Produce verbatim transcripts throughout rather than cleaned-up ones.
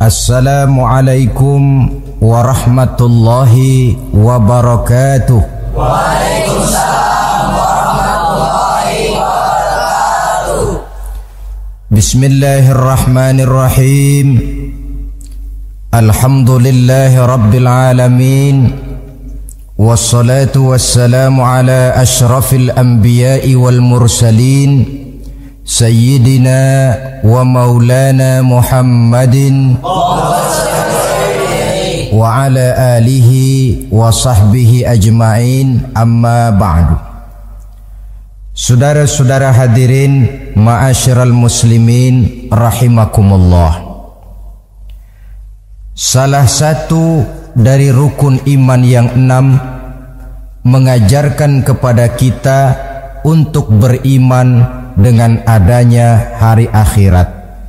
Assalamualaikum warahmatullahi wabarakatuh. Waalaikumsalam warahmatullahi wabarakatuh. Bismillahirrahmanirrahim. Alhamdulillahi rabbil alamin. Wassalatu wassalamu ala ashrafil anbiya'i wal mursalin Sayyidina wa maulana Muhammadin wa ala alihi wa sahbihi ajma'in, amma ba'du. Saudara-saudara hadirin ma'asyiral muslimin rahimakumullah. Salah satu dari rukun iman yang enam mengajarkan kepada kita untuk beriman dengan adanya hari akhirat,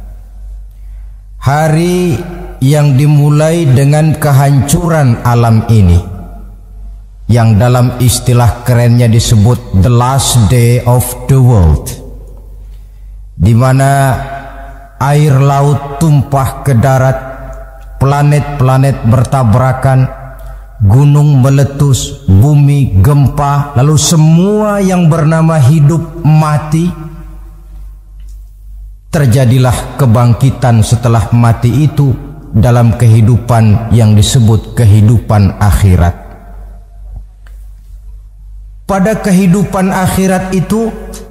hari yang dimulai dengan kehancuran alam ini, yang dalam istilah kerennya disebut the last day of the world, di mana air laut tumpah ke darat, planet-planet bertabrakan, gunung meletus, bumi gempa, lalu semua yang bernama hidup mati. Terjadilah kebangkitan setelah mati itu dalam kehidupan yang disebut kehidupan akhirat. Pada kehidupan akhirat itu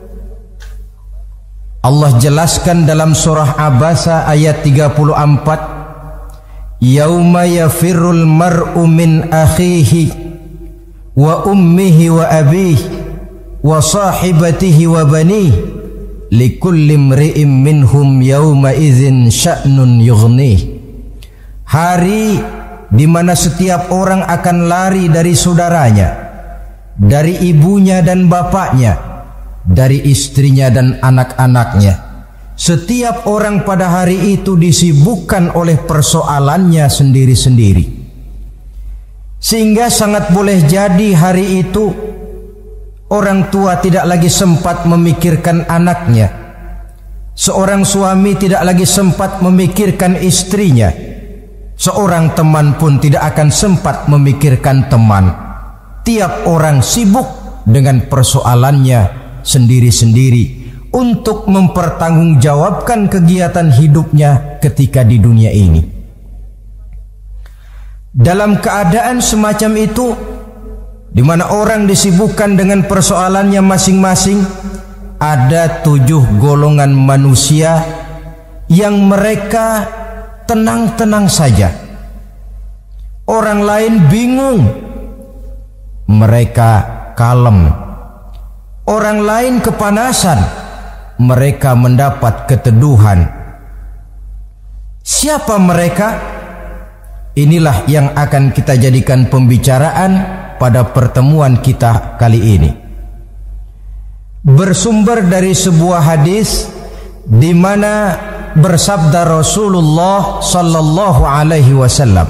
Allah jelaskan dalam surah Abasa ayat tiga puluh empat, Yauma yafirrul mar'u min akhihi wa ummihi wa abihi wa sahibatihi wa banihi likulli imri'in minhum yawma idzin sya'nun yughnih. Hari di mana setiap orang akan lari dari saudaranya, dari ibunya dan bapaknya, dari istrinya dan anak-anaknya. Setiap orang pada hari itu disibukkan oleh persoalannya sendiri-sendiri. Sehingga sangat boleh jadi hari itu orang tua tidak lagi sempat memikirkan anaknya. Seorang suami tidak lagi sempat memikirkan istrinya. Seorang teman pun tidak akan sempat memikirkan teman. Tiap orang sibuk dengan persoalannya sendiri-sendiri untuk mempertanggungjawabkan kegiatan hidupnya ketika di dunia ini. Dalam keadaan semacam itu, di mana orang disibukkan dengan persoalannya masing-masing, ada tujuh golongan manusia yang mereka tenang-tenang saja. Orang lain bingung, mereka kalem. Orang lain kepanasan, mereka mendapat keteduhan. Siapa mereka? Inilah yang akan kita jadikan pembicaraan pada pertemuan kita kali ini. Bersumber dari sebuah hadis di mana bersabda Rasulullah sallallahu alaihi wasallam,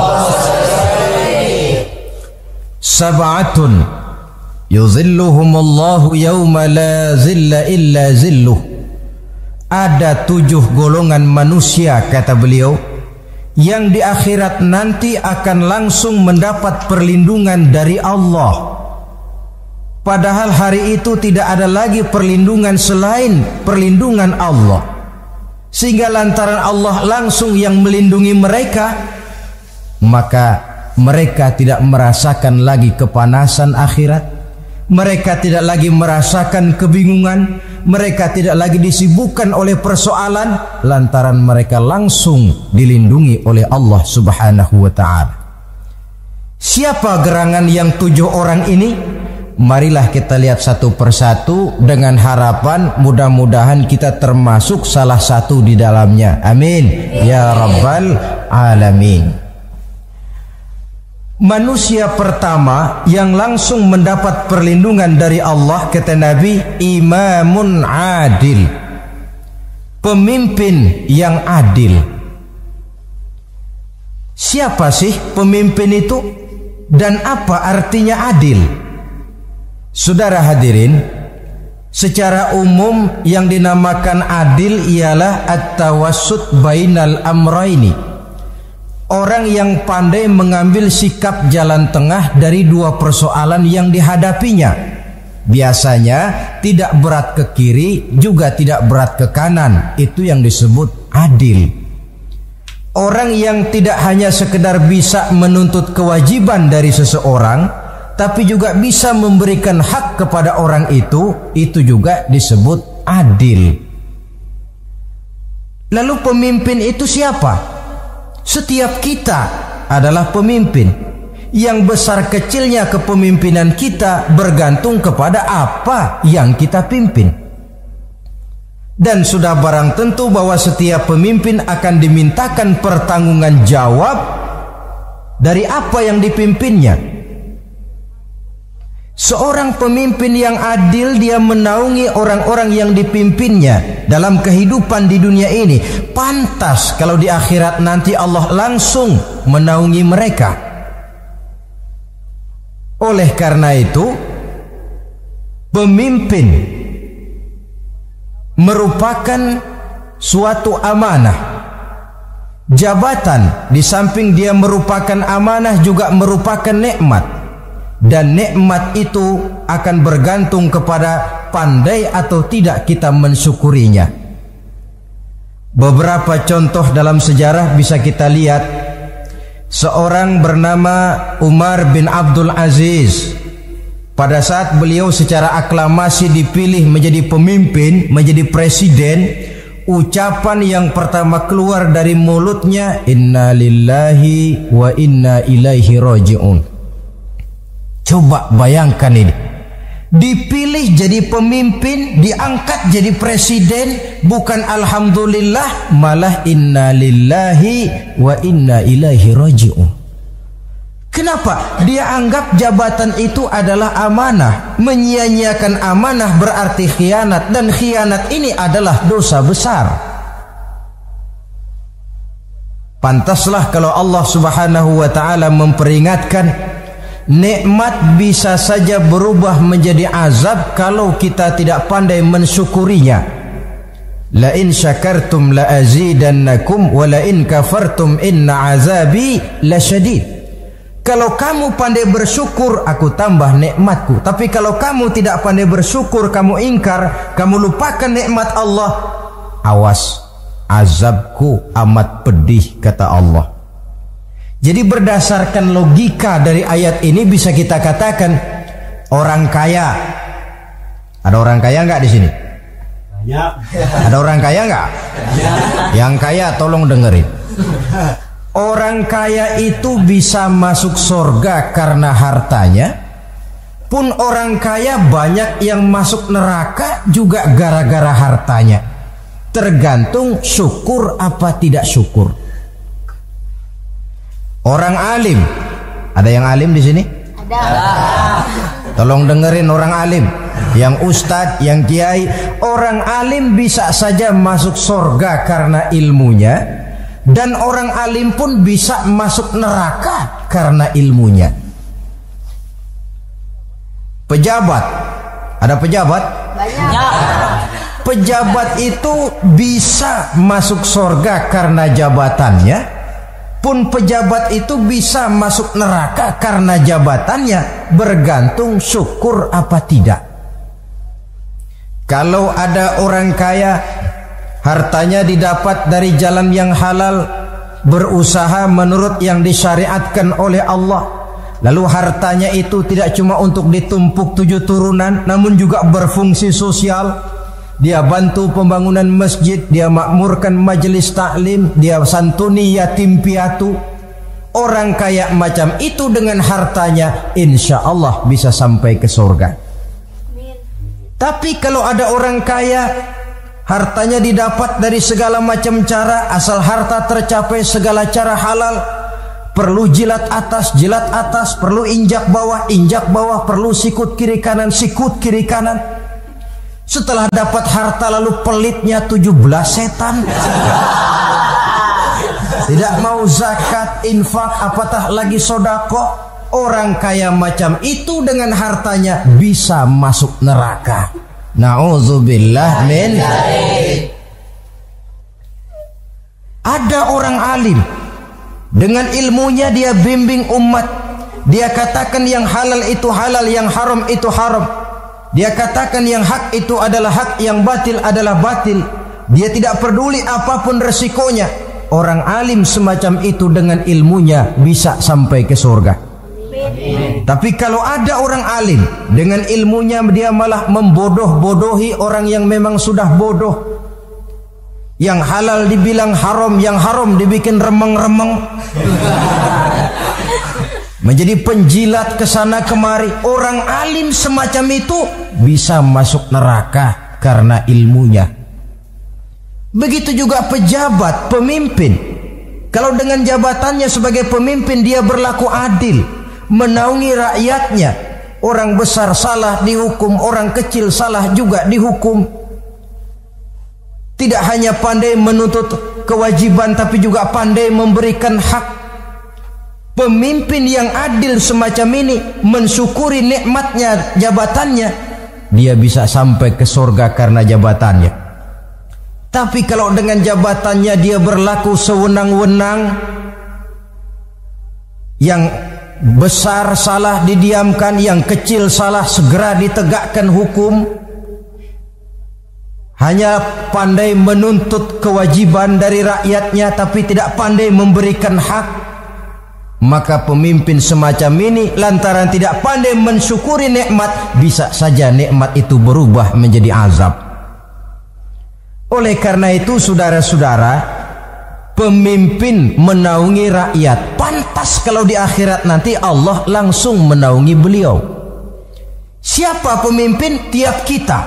Sab'atun yuzilluhumullahu yawma la zilla illa zilluh. Ada tujuh golongan manusia, kata beliau, yang di akhirat nanti akan langsung mendapat perlindungan dari Allah. Padahal hari itu tidak ada lagi perlindungan selain perlindungan Allah. Sehingga lantaran Allah langsung yang melindungi mereka, maka mereka tidak merasakan lagi kepanasan akhirat. Mereka tidak lagi merasakan kebingungan. Mereka tidak lagi disibukkan oleh persoalan, lantaran mereka langsung dilindungi oleh Allah subhanahu wa ta'ala. Siapa gerangan yang tujuh orang ini? Marilah kita lihat satu persatu dengan harapan mudah-mudahan kita termasuk salah satu di dalamnya. Amin ya rabbal alamin. Manusia pertama yang langsung mendapat perlindungan dari Allah, kata Nabi, imamun adil, pemimpin yang adil. Siapa sih pemimpin itu dan apa artinya adil? Saudara hadirin, secara umum yang dinamakan adil ialah at-tawassut bainal amraini, Orang yang pandai mengambil sikap jalan tengah dari dua persoalan yang dihadapinya. Biasanya tidak berat ke kiri, juga tidak berat ke kanan. Itu yang disebut adil. Orang yang tidak hanya sekedar bisa menuntut kewajiban dari seseorang, tapi juga bisa memberikan hak kepada orang itu, itu juga disebut adil. Lalu pemimpin itu siapa? Setiap kita adalah pemimpin. Yang besar kecilnya kepemimpinan kita bergantung kepada apa yang kita pimpin. Dan sudah barang tentu bahwa setiap pemimpin akan dimintakan pertanggunggan jawab dari apa yang dipimpinnya. Seorang pemimpin yang adil, dia menaungi orang-orang yang dipimpinnya dalam kehidupan di dunia ini. Pantas kalau di akhirat nanti Allah langsung menaungi mereka. Oleh karena itu, pemimpin merupakan suatu amanah. Jabatan di samping dia merupakan amanah juga merupakan nikmat. Dan nikmat itu akan bergantung kepada pandai atau tidak kita mensyukurinya. Beberapa contoh dalam sejarah bisa kita lihat. Seorang bernama Umar bin Abdul Aziz. Pada saat beliau secara aklamasi dipilih menjadi pemimpin, menjadi presiden, ucapan yang pertama keluar dari mulutnya, Inna lillahi wa inna ilaihi raji'un. Coba bayangkan ini. Dipilih jadi pemimpin, diangkat jadi presiden, bukan alhamdulillah, malah inna lillahi wa inna ilaihi raji'un. Kenapa? Dia anggap jabatan itu adalah amanah. Menyia-nyiakan amanah berarti khianat, dan khianat ini adalah dosa besar. Pantaslah kalau Allah Subhanahu wa taala memperingatkan, nikmat bisa saja berubah menjadi azab kalau kita tidak pandai mensyukurinya. La in syakartum la azidannakum wa la in kafartum inna azabi lasyadid. Kalau kamu pandai bersyukur, aku tambah nikmatku. Tapi kalau kamu tidak pandai bersyukur, kamu ingkar, kamu lupakan nikmat Allah, awas, azabku amat pedih, kata Allah. Jadi berdasarkan logika dari ayat ini bisa kita katakan orang kaya. Ada orang kaya nggak di sini? Banyak. Ada orang kaya nggak? Yang kaya tolong dengerin. Orang kaya itu bisa masuk surga karena hartanya. Pun orang kaya banyak yang masuk neraka juga gara-gara hartanya. Tergantung syukur apa tidak syukur. Orang alim, ada yang alim di sini? Ada. Tolong dengerin orang alim, yang ustadz, yang kiai. Orang alim bisa saja masuk surga karena ilmunya, dan orang alim pun bisa masuk neraka karena ilmunya. Pejabat, ada pejabat? Banyak. Pejabat itu bisa masuk surga karena jabatannya. Pun pejabat itu bisa masuk neraka karena jabatannya, bergantung syukur apa tidak. Kalau ada orang kaya, hartanya didapat dari jalan yang halal, berusaha menurut yang disyariatkan oleh Allah, lalu hartanya itu tidak cuma untuk ditumpuk tujuh turunan, namun juga berfungsi sosial. Dia bantu pembangunan masjid, dia makmurkan majelis taklim, dia santuni yatim piatu. Orang kaya macam itu dengan hartanya, insya Allah bisa sampai ke surga. Tapi kalau ada orang kaya, hartanya didapat dari segala macam cara, asal harta tercapai segala cara halal. Perlu jilat atas, jilat atas, perlu injak bawah, injak bawah, perlu sikut kiri kanan, sikut kiri kanan. Setelah dapat harta lalu pelitnya tujuh belas setan. Tidak mau zakat, infak, apatah lagi sodako. Orang kaya macam itu dengan hartanya bisa masuk neraka. Na'udzubillah min. Ada orang alim, Dengan ilmunya dia bimbing umat. Dia katakan yang halal itu halal, yang haram itu haram. Dia katakan yang hak itu adalah hak, yang batil adalah batil. Dia tidak peduli apapun resikonya. Orang alim semacam itu dengan ilmunya bisa sampai ke surga. Tapi kalau ada orang alim dengan ilmunya dia malah membodoh-bodohi orang yang memang sudah bodoh. Yang halal dibilang haram, yang haram dibikin remeng-remeng. Menjadi penjilat kesana kemari. Orang alim semacam itu bisa masuk neraka karena ilmunya. Begitu juga pejabat, pemimpin. Kalau dengan jabatannya sebagai pemimpin dia berlaku adil, menaungi rakyatnya. Orang besar salah dihukum, orang kecil salah juga dihukum. Tidak hanya pandai menuntut kewajiban, tapi juga pandai memberikan hak. Pemimpin yang adil semacam ini mensyukuri nikmatnya jabatannya, dia bisa sampai ke surga karena jabatannya. Tapi kalau dengan jabatannya dia berlaku sewenang-wenang, yang besar salah didiamkan, yang kecil salah segera ditegakkan hukum, hanya pandai menuntut kewajiban dari rakyatnya tapi tidak pandai memberikan hak, maka pemimpin semacam ini lantaran tidak pandai mensyukuri nikmat, bisa saja nikmat itu berubah menjadi azab. Oleh karena itu saudara-saudara, pemimpin menaungi rakyat, pantas kalau di akhirat nanti Allah langsung menaungi beliau. Siapa pemimpin? Tiap kita.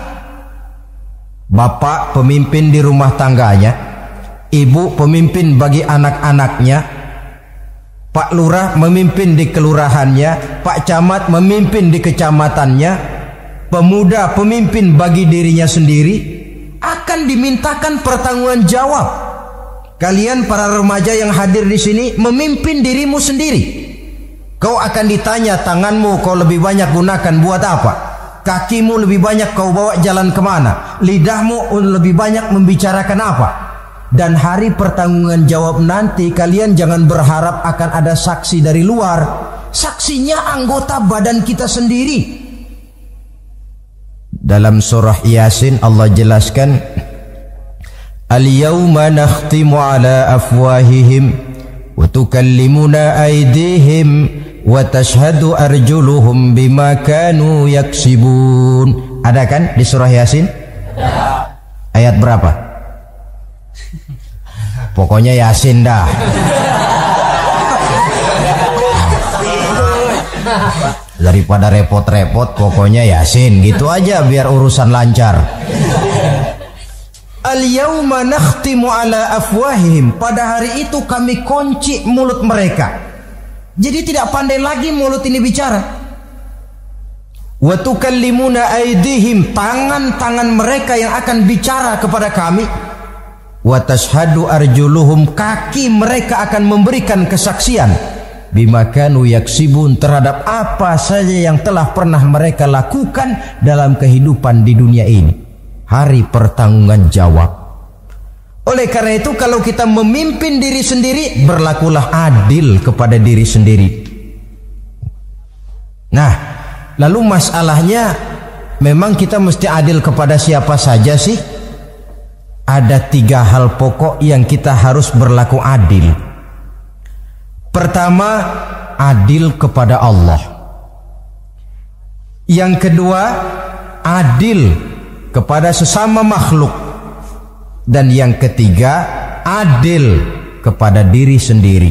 Bapak pemimpin di rumah tangganya, ibu pemimpin bagi anak-anaknya, Pak Lurah memimpin di kelurahannya, Pak Camat memimpin di kecamatannya, pemuda pemimpin bagi dirinya sendiri, akan dimintakan pertanggungjawaban jawab. Kalian para remaja yang hadir di sini memimpin dirimu sendiri. Kau akan ditanya, tanganmu kau lebih banyak gunakan buat apa? Kakimu lebih banyak kau bawa jalan kemana? Lidahmu lebih banyak membicarakan apa? Dan hari pertanggungan jawab nanti kalian jangan berharap akan ada saksi dari luar. Saksinya anggota badan kita sendiri. Dalam surah Yasin Allah jelaskan, Al-yawma nakhtimu ala afwahihim wa tukallimuna aydihim wa tashhadu arjuluhum bima kanu yaksibun. Ada kan di surah Yasin? Ada. Ayat berapa? Pokoknya Yasin dah. Daripada repot-repot, pokoknya Yasin gitu aja biar urusan lancar. Al-yawma nakhtimu ala afwahihim, pada hari itu kami kunci mulut mereka. Jadi tidak pandai lagi mulut ini bicara. Wa tukallimuna aydihim, tangan-tangan mereka yang akan bicara kepada kami. Wa tashhadu arjuluhum, kaki mereka akan memberikan kesaksian bima kanu yaksibun, terhadap apa saja yang telah pernah mereka lakukan dalam kehidupan di dunia ini. Hari pertanggungan jawab. Oleh karena itu kalau kita memimpin diri sendiri, berlakulah adil kepada diri sendiri. Nah, lalu masalahnya memang kita mesti adil kepada siapa saja sih? Ada tiga hal pokok yang kita harus berlaku adil. Pertama, adil kepada Allah. Yang kedua, adil kepada sesama makhluk. Dan yang ketiga, adil kepada diri sendiri.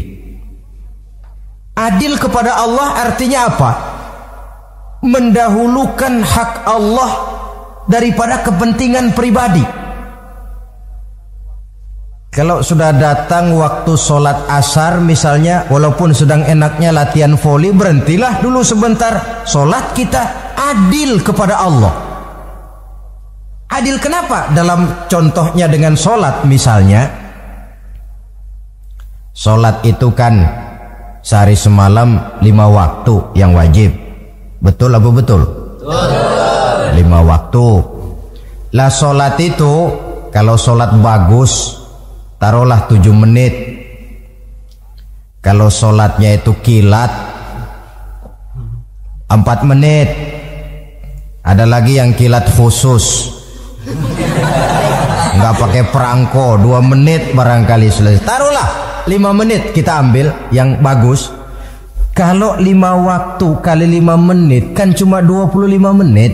Adil kepada Allah artinya apa? Mendahulukan hak Allah daripada kepentingan pribadi. Kalau sudah datang waktu sholat asar misalnya, walaupun sedang enaknya latihan voli, berhentilah dulu sebentar. Sholat kita adil kepada Allah. Adil kenapa? Dalam contohnya dengan sholat misalnya, sholat itu kan sehari semalam lima waktu yang wajib. Betul apa betul? Betul. Lima waktu. Lah sholat itu kalau sholat bagus, taruhlah tujuh menit. Kalau sholatnya itu kilat empat menit. Ada lagi yang kilat khusus, nggak pakai perangko, dua menit barangkali selesai. Taruhlah lima menit kita ambil yang bagus. Kalau lima waktu kali lima menit kan cuma dua puluh lima menit.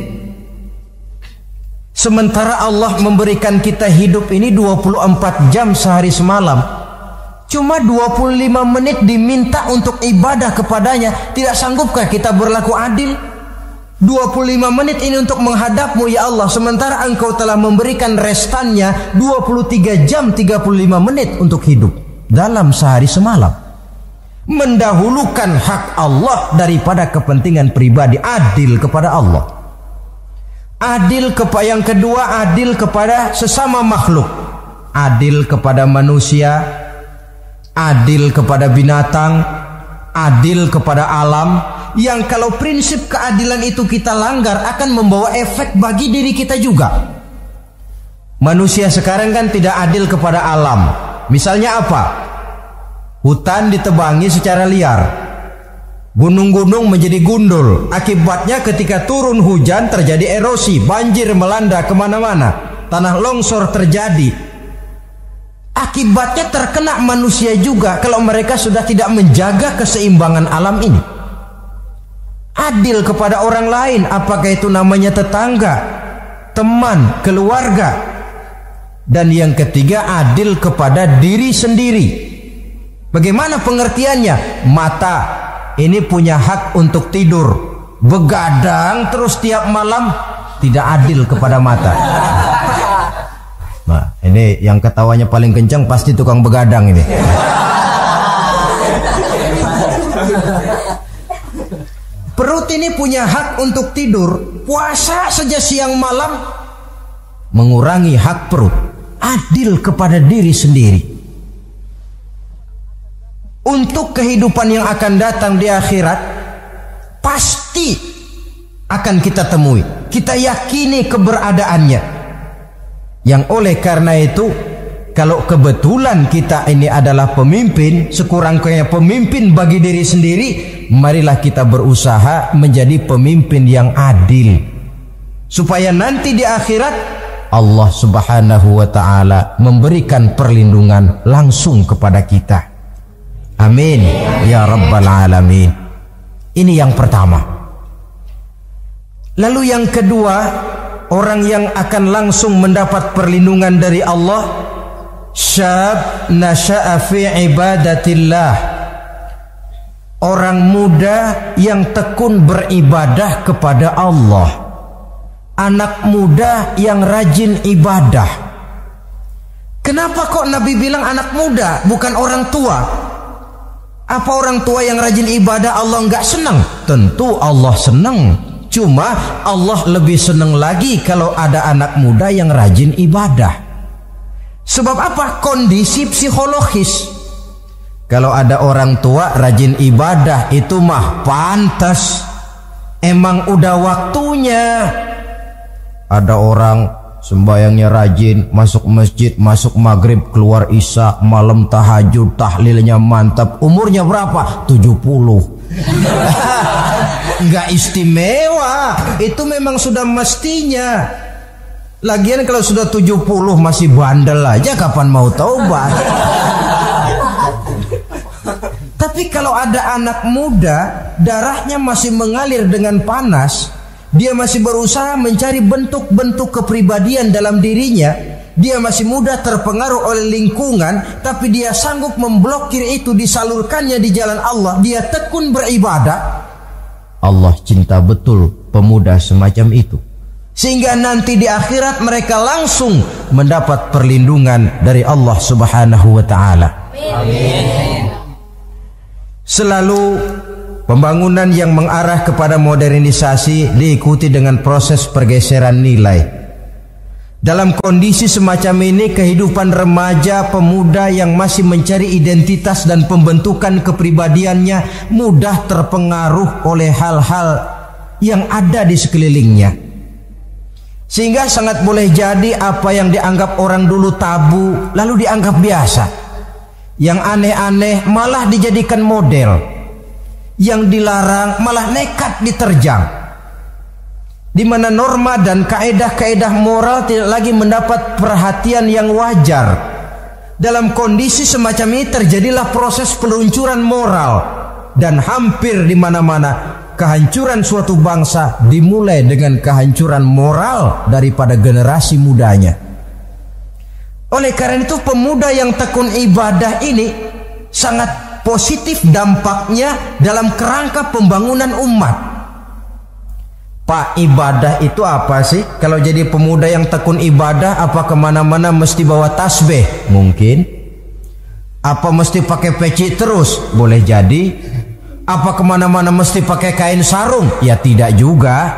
Sementara Allah memberikan kita hidup ini dua puluh empat jam sehari semalam. Cuma dua puluh lima menit diminta untuk ibadah kepadanya. Tidak sanggupkah kita berlaku adil? dua puluh lima menit ini untuk menghadapmu ya Allah, sementara engkau telah memberikan restannya dua puluh tiga jam tiga puluh lima menit untuk hidup dalam sehari semalam. Mendahulukan hak Allah daripada kepentingan pribadi. Adil kepada Allah. Adil kepada yang kedua, adil kepada sesama makhluk. Adil kepada manusia, adil kepada binatang, adil kepada alam. Yang kalau prinsip keadilan itu kita langgar akan membawa efek bagi diri kita juga. Manusia sekarang kan tidak adil kepada alam. Misalnya apa? Hutan ditebangi secara liar, gunung-gunung menjadi gundul. Akibatnya ketika turun hujan terjadi erosi, banjir melanda kemana-mana, tanah longsor terjadi. Akibatnya terkena manusia juga kalau mereka sudah tidak menjaga keseimbangan alam ini. Adil kepada orang lain, apakah itu namanya tetangga, teman, keluarga. Dan yang ketiga, adil kepada diri sendiri. Bagaimana pengertiannya? Mata ini punya hak untuk tidur, begadang terus tiap malam, tidak adil kepada mata. Nah, ini yang ketawanya paling kencang pasti tukang begadang ini. Perut ini punya hak untuk tidur, puasa saja siang malam, mengurangi hak perut. Adil kepada diri sendiri. Untuk kehidupan yang akan datang di akhirat, pasti akan kita temui, kita yakini keberadaannya. Yang oleh karena itu, kalau kebetulan kita ini adalah pemimpin, sekurang-kurangnya pemimpin bagi diri sendiri, marilah kita berusaha menjadi pemimpin yang adil, supaya nanti di akhirat Allah Subhanahu wa ta'ala memberikan perlindungan langsung kepada kita. Amin ya rabbal alamin. Ini yang pertama. Lalu yang kedua, orang yang akan langsung mendapat perlindungan dari Allah, syab nasha'a fi ibadatillah, orang muda yang tekun beribadah kepada Allah, anak muda yang rajin ibadah. Kenapa kok Nabi bilang anak muda, bukan orang tua? Apa orang tua yang rajin ibadah Allah nggak senang? Tentu Allah senang. Cuma Allah lebih senang lagi kalau ada anak muda yang rajin ibadah. Sebab apa? Kondisi psikologis. Kalau ada orang tua rajin ibadah itu mah pantas, emang udah waktunya. Ada orang sembayangnya rajin, masuk masjid, masuk maghrib, keluar isya, malam tahajud, tahlilnya mantap. Umurnya berapa? tujuh puluh. Enggak istimewa, itu memang sudah mestinya. Lagian kalau sudah tujuh puluh masih bandel aja, kapan mau taubat? Tapi kalau ada anak muda, darahnya masih mengalir dengan panas, dia masih berusaha mencari bentuk-bentuk kepribadian dalam dirinya, dia masih muda terpengaruh oleh lingkungan, tapi dia sanggup memblokir itu, disalurkannya di jalan Allah, dia tekun beribadah. Allah cinta betul pemuda semacam itu, sehingga nanti di akhirat mereka langsung mendapat perlindungan dari Allah Subhanahu wa ta'ala. Amin. Selalu pembangunan yang mengarah kepada modernisasi diikuti dengan proses pergeseran nilai. Dalam kondisi semacam ini, kehidupan remaja pemuda yang masih mencari identitas dan pembentukan kepribadiannya mudah terpengaruh oleh hal-hal yang ada di sekelilingnya. Sehingga sangat boleh jadi apa yang dianggap orang dulu tabu lalu dianggap biasa. Yang aneh-aneh malah dijadikan model, yang dilarang malah nekat diterjang, di mana norma dan kaedah-kaedah moral tidak lagi mendapat perhatian yang wajar. Dalam kondisi semacam ini terjadilah proses peluncuran moral, dan hampir di mana-mana kehancuran suatu bangsa dimulai dengan kehancuran moral daripada generasi mudanya. Oleh karena itu, pemuda yang tekun ibadah ini sangat positif dampaknya dalam kerangka pembangunan umat. Pak, ibadah itu apa sih? Kalau jadi pemuda yang tekun ibadah, apa kemana-mana mesti bawa tasbih? Mungkin. Apa mesti pakai peci terus? Boleh jadi. Apa kemana-mana mesti pakai kain sarung? Ya tidak juga.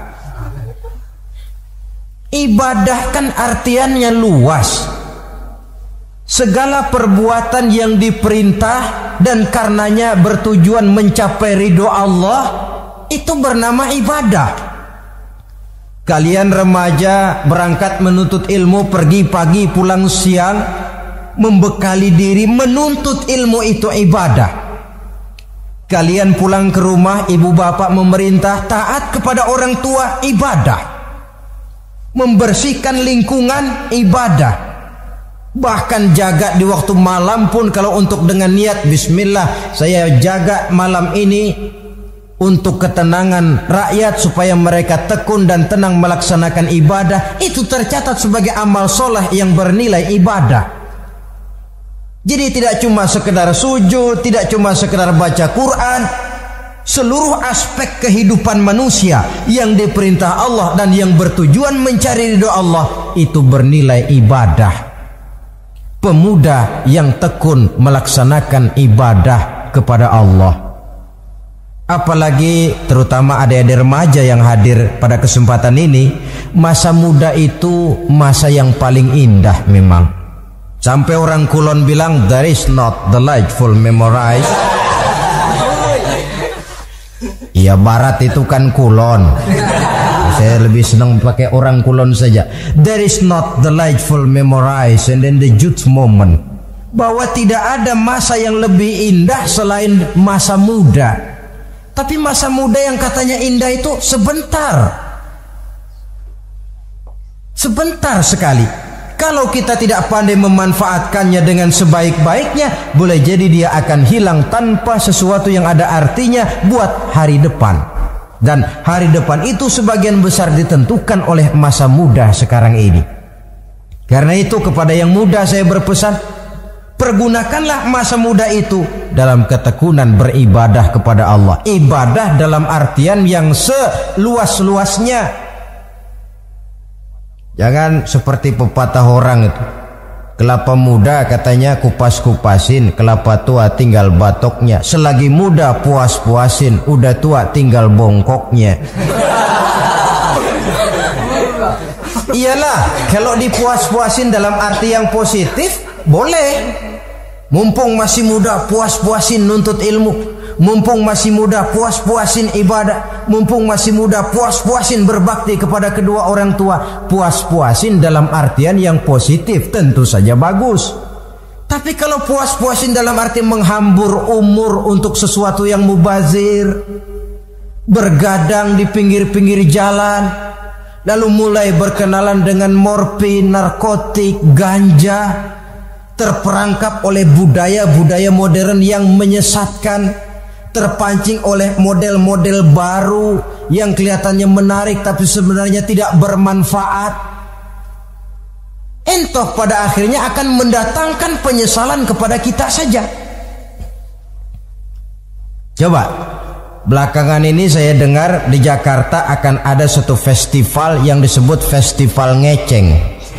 Ibadah kan artiannya luas. Segala perbuatan yang diperintah dan karenanya bertujuan mencapai ridho Allah, itu bernama ibadah. Kalian remaja berangkat menuntut ilmu, pergi pagi pulang siang, membekali diri menuntut ilmu, itu ibadah. Kalian pulang ke rumah, ibu bapak memerintah taat kepada orang tua, ibadah. Membersihkan lingkungan, ibadah. Bahkan jaga di waktu malam pun, kalau untuk dengan niat bismillah, saya jaga malam ini untuk ketenangan rakyat supaya mereka tekun dan tenang melaksanakan ibadah, itu tercatat sebagai amal soleh yang bernilai ibadah. Jadi tidak cuma sekedar sujud, tidak cuma sekedar baca Quran, seluruh aspek kehidupan manusia yang diperintah Allah dan yang bertujuan mencari ridho Allah itu bernilai ibadah. Pemuda yang tekun melaksanakan ibadah kepada Allah, apalagi terutama adik-adik remaja yang hadir pada kesempatan ini, masa muda itu masa yang paling indah memang. Sampai orang Kulon bilang, there is not delightful memorize. Iya, barat itu kan Kulon. Saya lebih senang pakai orang Kulon saja. There is not delightful memorize and then the youth moment. Bahwa tidak ada masa yang lebih indah selain masa muda. Tapi masa muda yang katanya indah itu sebentar. Sebentar sekali. Kalau kita tidak pandai memanfaatkannya dengan sebaik-baiknya, boleh jadi dia akan hilang tanpa sesuatu yang ada artinya buat hari depan. Dan hari depan itu sebagian besar ditentukan oleh masa muda sekarang ini. Karena itu kepada yang muda saya berpesan, pergunakanlah masa muda itu dalam ketekunan beribadah kepada Allah. Ibadah dalam artian yang seluas-luasnya. Jangan seperti pepatah orang itu, kelapa muda katanya kupas-kupasin, kelapa tua tinggal batoknya. Selagi muda puas-puasin, udah tua tinggal bongkoknya. Iyalah, kalau dipuas-puasin dalam arti yang positif, boleh. Mumpung masih muda, puas-puasin nuntut ilmu. Mumpung masih muda, puas-puasin ibadah. Mumpung masih muda, puas-puasin berbakti kepada kedua orang tua. Puas-puasin dalam artian yang positif tentu saja bagus. Tapi kalau puas-puasin dalam arti menghambur umur untuk sesuatu yang mubazir, bergadang di pinggir-pinggir jalan, lalu mulai berkenalan dengan morfin, narkotik, ganja, terperangkap oleh budaya-budaya modern yang menyesatkan, terpancing oleh model-model baru yang kelihatannya menarik tapi sebenarnya tidak bermanfaat, entah pada akhirnya akan mendatangkan penyesalan kepada kita saja. Coba, belakangan ini saya dengar di Jakarta akan ada satu festival yang disebut Festival Ngeceng.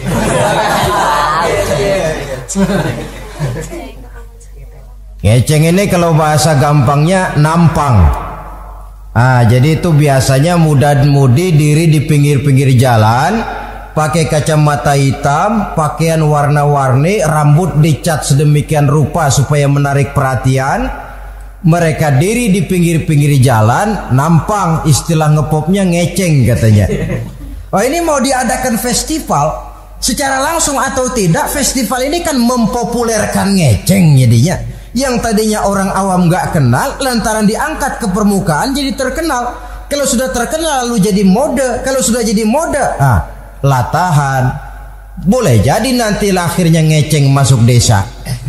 Ngeceng ini kalau bahasa gampangnya nampang. Ah, jadi itu biasanya muda-mudi diri di pinggir-pinggir jalan, pakai kacamata hitam, pakaian warna-warni, rambut dicat sedemikian rupa supaya menarik perhatian. Mereka diri di pinggir-pinggir jalan, nampang, istilah ngepopnya ngeceng katanya. Oh, ini mau diadakan festival. Secara langsung atau tidak, festival ini kan mempopulerkan ngeceng jadinya. Yang tadinya orang awam gak kenal, lantaran diangkat ke permukaan jadi terkenal. Kalau sudah terkenal lalu jadi mode. Kalau sudah jadi mode, ah, latahan. Boleh jadi nanti lahirnya ngeceng masuk desa.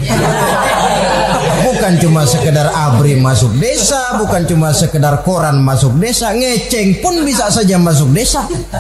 Bukan cuma sekedar abri masuk desa, bukan cuma sekedar koran masuk desa, ngeceng pun bisa saja masuk desa.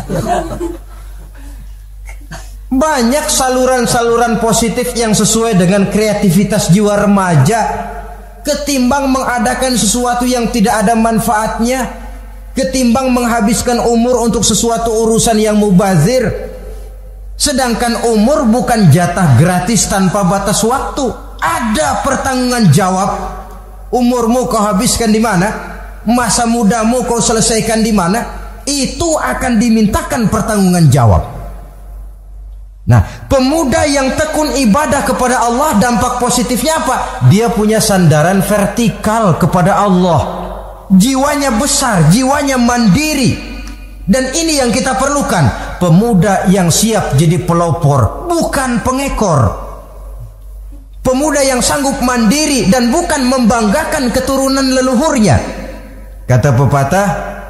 Banyak saluran-saluran positif yang sesuai dengan kreativitas jiwa remaja, ketimbang mengadakan sesuatu yang tidak ada manfaatnya, ketimbang menghabiskan umur untuk sesuatu urusan yang mubazir. Sedangkan umur bukan jatah gratis tanpa batas waktu. Ada pertanggungan jawab. Umurmu kau habiskan di mana? Masa mudamu kau selesaikan di mana? Itu akan dimintakan pertanggungan jawab. Nah, pemuda yang tekun ibadah kepada Allah, dampak positifnya apa? Dia punya sandaran vertikal kepada Allah. Jiwanya besar, jiwanya mandiri. Dan ini yang kita perlukan, pemuda yang siap jadi pelopor, bukan pengekor. Pemuda yang sanggup mandiri dan bukan membanggakan keturunan leluhurnya. Kata pepatah,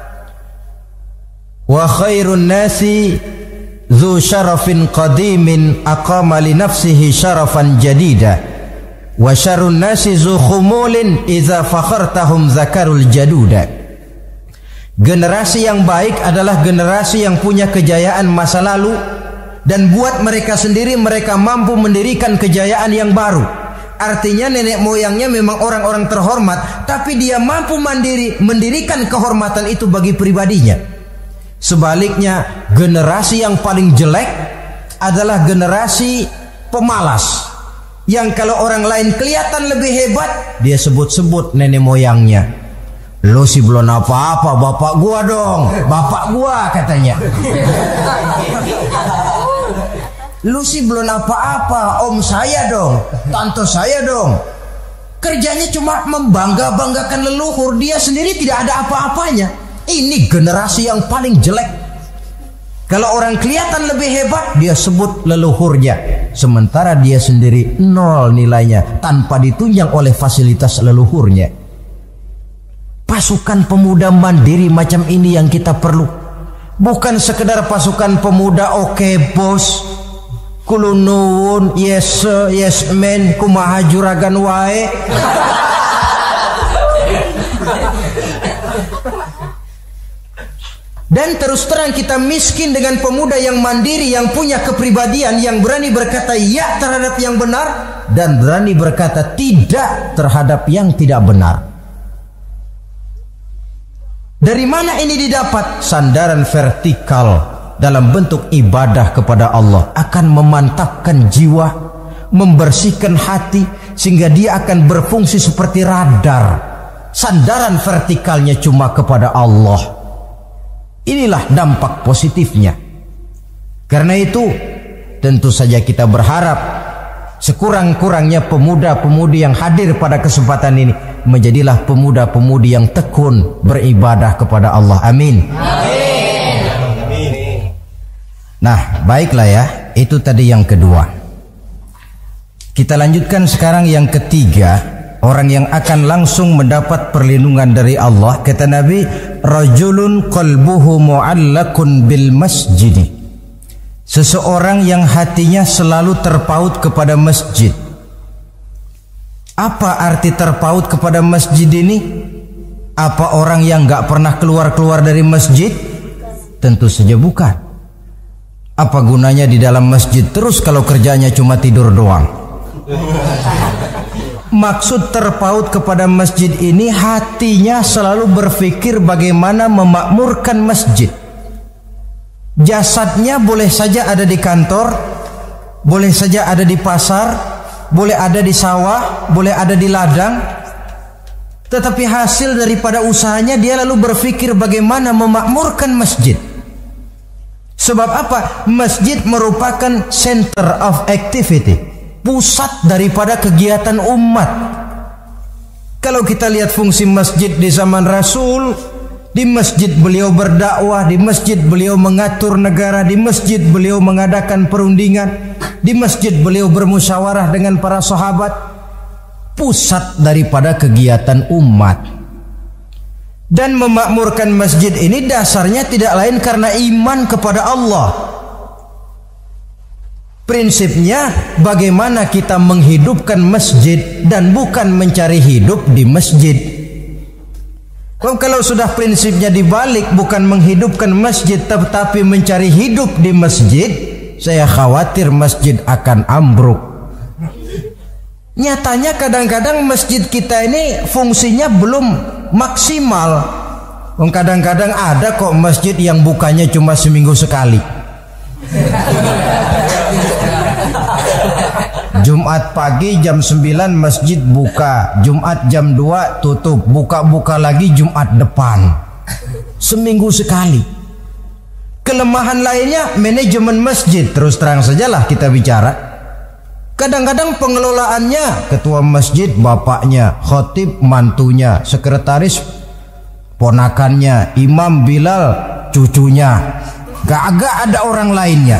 wa khairun nasi dzu syarafin qadimin aqama li nafsihi syarafan jadida wa syarrun nasi dzu khumulin idza fakhartahum zakarul jaduda. Generasi yang baik adalah generasi yang punya kejayaan masa lalu, dan buat mereka sendiri mereka mampu mendirikan kejayaan yang baru. Artinya nenek moyangnya memang orang-orang terhormat, tapi dia mampu mandiri mendirikan kehormatan itu bagi pribadinya. Sebaliknya, generasi yang paling jelek adalah generasi pemalas, yang kalau orang lain kelihatan lebih hebat, dia sebut-sebut nenek moyangnya. Lu sih belum apa-apa, bapak gua dong, bapak gua katanya. Lu sih belum apa-apa, om saya dong, tante saya dong. Kerjanya cuma membangga-banggakan leluhur, dia sendiri tidak ada apa-apanya. Ini generasi yang paling jelek. Kalau orang kelihatan lebih hebat, dia sebut leluhurnya, sementara dia sendiri nol nilainya, tanpa ditunjang oleh fasilitas leluhurnya. Pasukan pemuda mandiri macam ini yang kita perlu. Bukan sekedar pasukan pemuda oke okay, bos, kulunun, yes yes men, kumaha juragan wae. Dan terus terang kita miskin dengan pemuda yang mandiri, yang punya kepribadian, yang berani berkata ya terhadap yang benar dan berani berkata tidak terhadap yang tidak benar. Dari mana ini didapat? Sandaran vertikal dalam bentuk ibadah kepada Allah akan memantapkan jiwa, membersihkan hati, sehingga dia akan berfungsi seperti radar. Sandaran vertikalnya cuma kepada Allah. Inilah dampak positifnya. Karena itu, tentu saja kita berharap sekurang-kurangnya pemuda-pemudi yang hadir pada kesempatan ini menjadilah pemuda-pemudi yang tekun beribadah kepada Allah. Amin. Amin. Nah, baiklah ya, itu tadi yang kedua. Kita lanjutkan sekarang yang ketiga, orang yang akan langsung mendapat perlindungan dari Allah. Kata Nabi, rajulun qalbuhu mu'allakun bil masjid. Seseorang yang hatinya selalu terpaut kepada masjid. Apa arti terpaut kepada masjid ini? Apa orang yang gak pernah keluar-keluar dari masjid? Tentu saja bukan. Apa gunanya di dalam masjid terus kalau kerjanya cuma tidur doang? Maksud terpaut kepada masjid ini, hatinya selalu berpikir bagaimana memakmurkan masjid. Jasadnya boleh saja ada di kantor, boleh saja ada di pasar, boleh ada di sawah, boleh ada di ladang, tetapi hasil daripada usahanya dia lalu berpikir bagaimana memakmurkan masjid. Sebab apa? Masjid merupakan center of activity, pusat daripada kegiatan umat. Kalau kita lihat fungsi masjid di zaman Rasul, Di masjid beliau berdakwah, di masjid beliau mengatur negara, di masjid beliau mengadakan perundingan, di masjid beliau bermusyawarah dengan para sahabat. Pusat daripada kegiatan umat. Dan memakmurkan masjid ini dasarnya tidak lain karena iman kepada Allah. Prinsipnya bagaimana kita menghidupkan masjid dan bukan mencari hidup di masjid. Kalau sudah prinsipnya dibalik, bukan menghidupkan masjid tetapi mencari hidup di masjid, saya khawatir masjid akan ambruk. Nyatanya kadang-kadang masjid kita ini fungsinya belum maksimal. Kadang-kadang ada kok masjid yang bukanya cuma seminggu sekali. Jumat pagi jam sembilan masjid buka, Jumat jam dua tutup, buka-buka lagi Jumat depan. Seminggu sekali. Kelemahan lainnya manajemen masjid, terus terang sajalah kita bicara. Kadang-kadang pengelolaannya ketua masjid bapaknya, khotib mantunya, sekretaris ponakannya, imam Bilal cucunya. Gak-gak ada orang lainnya.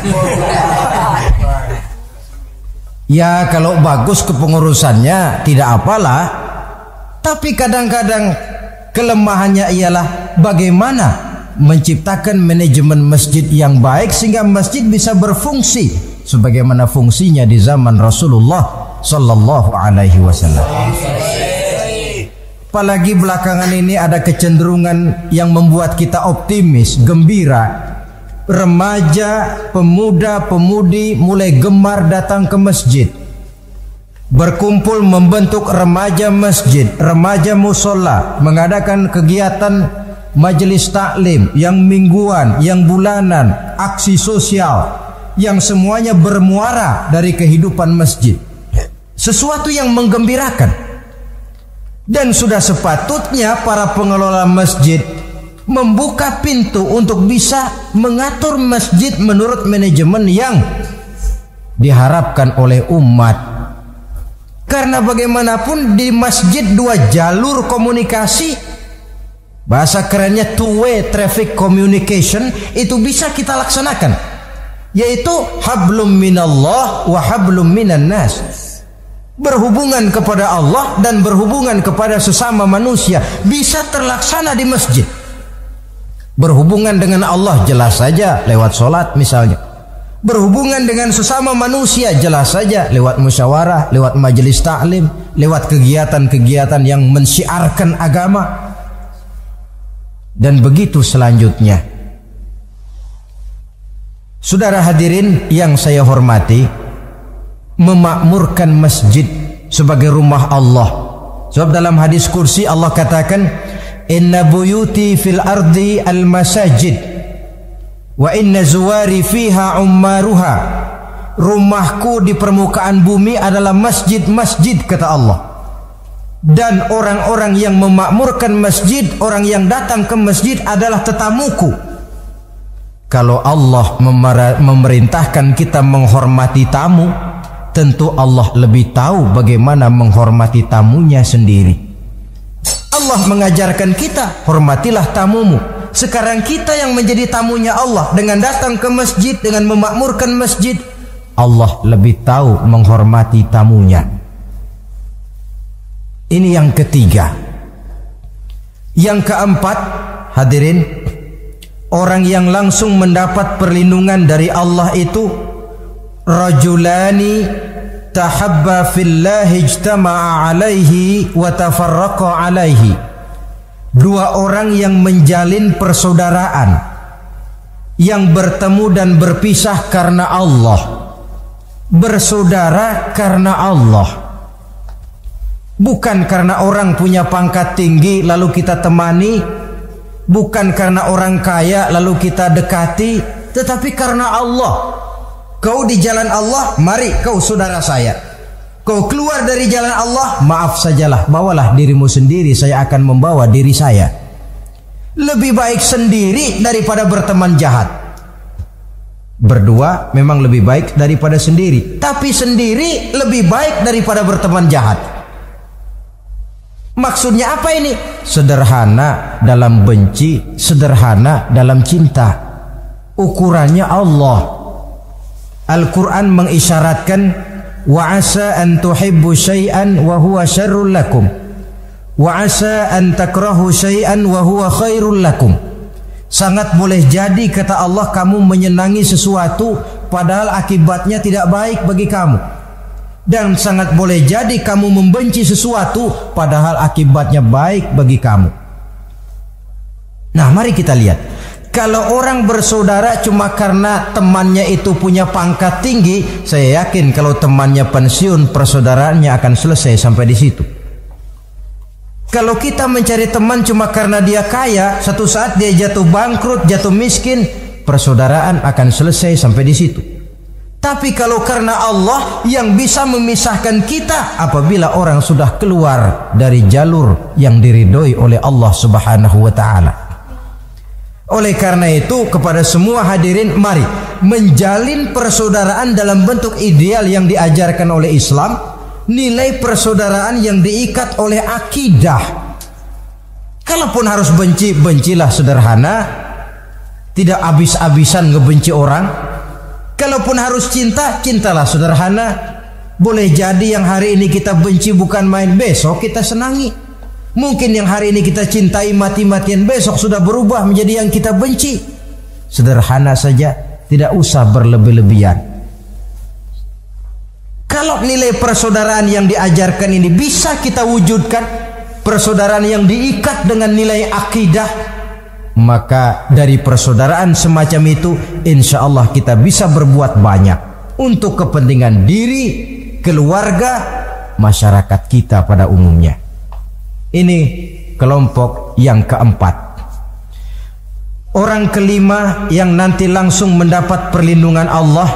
Ya kalau bagus kepengurusannya tidak apalah. Tapi kadang-kadang kelemahannya ialah bagaimana menciptakan manajemen masjid yang baik sehingga masjid bisa berfungsi sebagaimana fungsinya di zaman Rasulullah sallallahu alaihi wasallam. Apalagi belakangan ini ada kecenderungan yang membuat kita optimis, gembira. Remaja, pemuda, pemudi mulai gemar datang ke masjid, berkumpul membentuk remaja masjid, remaja musola, mengadakan kegiatan majelis taklim yang mingguan, yang bulanan, aksi sosial yang semuanya bermuara dari kehidupan masjid. Sesuatu yang menggembirakan. Dan sudah sepatutnya para pengelola masjid membuka pintu untuk bisa mengatur masjid menurut manajemen yang diharapkan oleh umat. Karena bagaimanapun di masjid dua jalur komunikasi, bahasa kerennya two way traffic communication, itu bisa kita laksanakan, yaitu hablum minallah wa hablum minan nas. Berhubungan kepada Allah dan berhubungan kepada sesama manusia bisa terlaksana di masjid. Berhubungan dengan Allah jelas saja lewat sholat misalnya. Berhubungan dengan sesama manusia jelas saja lewat musyawarah, lewat majelis taklim, lewat kegiatan-kegiatan yang mensyiarkan agama. Dan begitu selanjutnya. Saudara hadirin yang saya hormati, memakmurkan masjid sebagai rumah Allah. Sebab dalam hadis kursi Allah katakan, inna buyuti fil ardi al masajid wa inna zuwari fiha ummaruha. Rumahku di permukaan bumi adalah masjid-masjid, kata Allah. Dan orang-orang yang memakmurkan masjid, orang yang datang ke masjid adalah tetamuku. Kalau Allah memerintahkan kita menghormati tamu, tentu Allah lebih tahu bagaimana menghormati tamunya sendiri. Allah mengajarkan kita, hormatilah tamumu. Sekarang kita yang menjadi tamunya Allah dengan datang ke masjid, dengan memakmurkan masjid, Allah lebih tahu menghormati tamunya. Ini yang ketiga. Yang keempat, hadirin, orang yang langsung mendapat perlindungan dari Allah itu rajulani tahabba fillahi ijtama'a alaihi wa tafarraqa alaihi. Dua orang yang menjalin persaudaraan, yang bertemu dan berpisah karena Allah, bersaudara karena Allah. Bukan karena orang punya pangkat tinggi lalu kita temani, bukan karena orang kaya lalu kita dekati, tetapi karena Allah. Kau di jalan Allah, mari kau saudara saya. Kau keluar dari jalan Allah, maaf sajalah, bawalah dirimu sendiri, saya akan membawa diri saya. Lebih baik sendiri daripada berteman jahat. Berdua memang lebih baik daripada sendiri, tapi sendiri lebih baik daripada berteman jahat. Maksudnya apa ini? Sederhana dalam benci, sederhana dalam cinta. Ukurannya Allah. Al-Quran mengisyaratkan, wa asa an tuhibbu syai'an wa huwa syarrul lakum, wa asa an takrahu syai'an wa huwa khairul lakum. Sangat boleh jadi, kata Allah, kamu menyenangi sesuatu padahal akibatnya tidak baik bagi kamu. Dan sangat boleh jadi kamu membenci sesuatu padahal akibatnya baik bagi kamu. Nah, mari kita lihat. Kalau orang bersaudara cuma karena temannya itu punya pangkat tinggi, saya yakin kalau temannya pensiun, persaudaraannya akan selesai sampai di situ. Kalau kita mencari teman cuma karena dia kaya, satu saat dia jatuh bangkrut, jatuh miskin, persaudaraan akan selesai sampai di situ. Tapi kalau karena Allah yang bisa memisahkan kita apabila orang sudah keluar dari jalur yang diridhoi oleh Allah Subhanahu wa taala. Oleh karena itu, kepada semua hadirin, mari menjalin persaudaraan dalam bentuk ideal yang diajarkan oleh Islam, nilai persaudaraan yang diikat oleh akidah. Kalaupun harus benci, bencilah sederhana, tidak habis-habisan ngebenci orang. Kalaupun harus cinta, cintalah sederhana. Boleh jadi yang hari ini kita benci bukan main, besok kita senangi. Mungkin yang hari ini kita cintai mati-matian, besok sudah berubah menjadi yang kita benci. Sederhana saja, tidak usah berlebih-lebihan. Kalau nilai persaudaraan yang diajarkan ini bisa kita wujudkan, persaudaraan yang diikat dengan nilai akidah, maka dari persaudaraan semacam itu insya Allah kita bisa berbuat banyak untuk kepentingan diri, keluarga, masyarakat kita pada umumnya. Ini kelompok yang keempat. Orang kelima yang nanti langsung mendapat perlindungan Allah,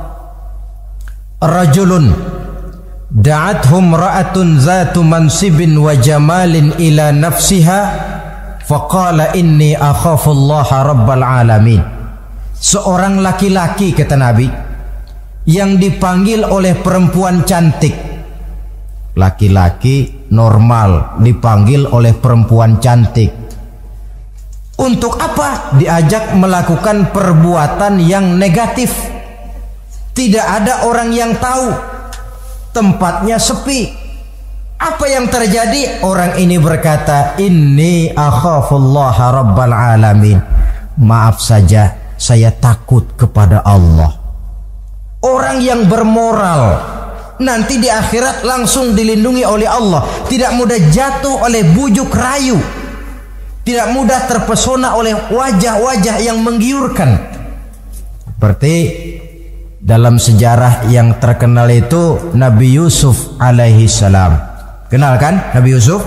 rajulun da'athum ra'atun zatu mansibin wa jamalin ila nafsiha faqala inni akhafullaha rabbal alamin. Seorang laki-laki, kata Nabi, yang dipanggil oleh perempuan cantik. Laki-laki normal dipanggil oleh perempuan cantik. Untuk apa? Diajak melakukan perbuatan yang negatif. Tidak ada orang yang tahu. Tempatnya sepi. Apa yang terjadi? Orang ini berkata, inni akhafullaha rabbal alamin. Maaf saja, saya takut kepada Allah. Orang yang bermoral nanti di akhirat langsung dilindungi oleh Allah. Tidak mudah jatuh oleh bujuk rayu. Tidak mudah terpesona oleh wajah-wajah yang menggiurkan. Seperti dalam sejarah yang terkenal itu Nabi Yusuf alaihi salam. Kenal kan Nabi Yusuf?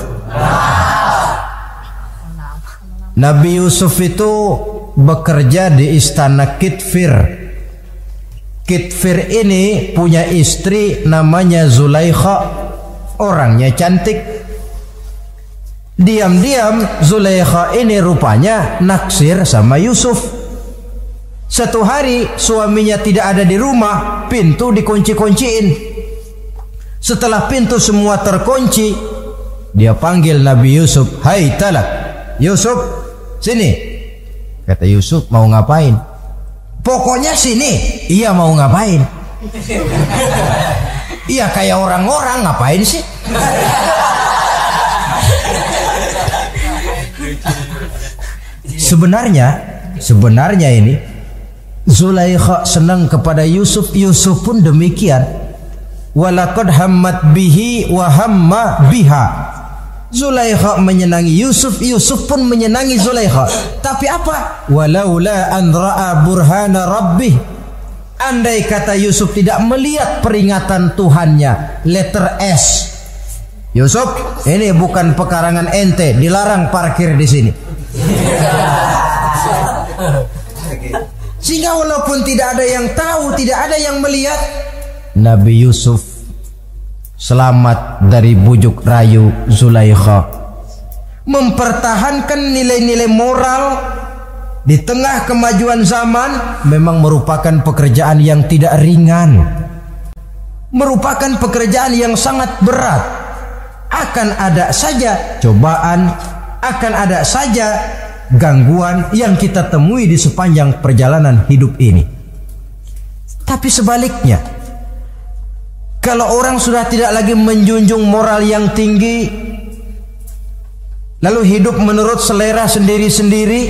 Nabi Yusuf itu bekerja di istana Kitfir. Kitfir ini punya istri namanya Zulaikha. Orangnya cantik. Diam-diam Zulaikha ini rupanya naksir sama Yusuf. Satu hari suaminya tidak ada di rumah, pintu dikunci-kunciin. Setelah pintu semua terkunci, dia panggil Nabi Yusuf, "Hai talak, Yusuf, sini." Kata Yusuf, "Mau ngapain?" "Pokoknya sini." "Iya, mau ngapain?" "Iya, kayak orang-orang, ngapain sih?" Sebenarnya, sebenarnya ini Zulaikha senang kepada Yusuf, Yusuf pun demikian. Walaqad hammat bihi wa hamma biha. Zulaikha menyenangi Yusuf, Yusuf pun menyenangi Zulaikha. Tapi apa? Walaula an ra'a burhana rabbih. Andai kata Yusuf tidak melihat peringatan Tuhannya, letter S. Yusuf, ini bukan pekarangan ente, dilarang parkir di sini. Sehingga walaupun tidak ada yang tahu, tidak ada yang melihat, Nabi Yusuf selamat dari bujuk rayu Zulaikha, mempertahankan nilai-nilai moral di tengah kemajuan zaman. Memang merupakan pekerjaan yang tidak ringan, merupakan pekerjaan yang sangat berat. akan ada saja cobaan, akan ada saja gangguan yang kita temui di sepanjang perjalanan hidup ini. Tapi sebaliknya, kalau orang sudah tidak lagi menjunjung moral yang tinggi, lalu hidup menurut selera sendiri-sendiri,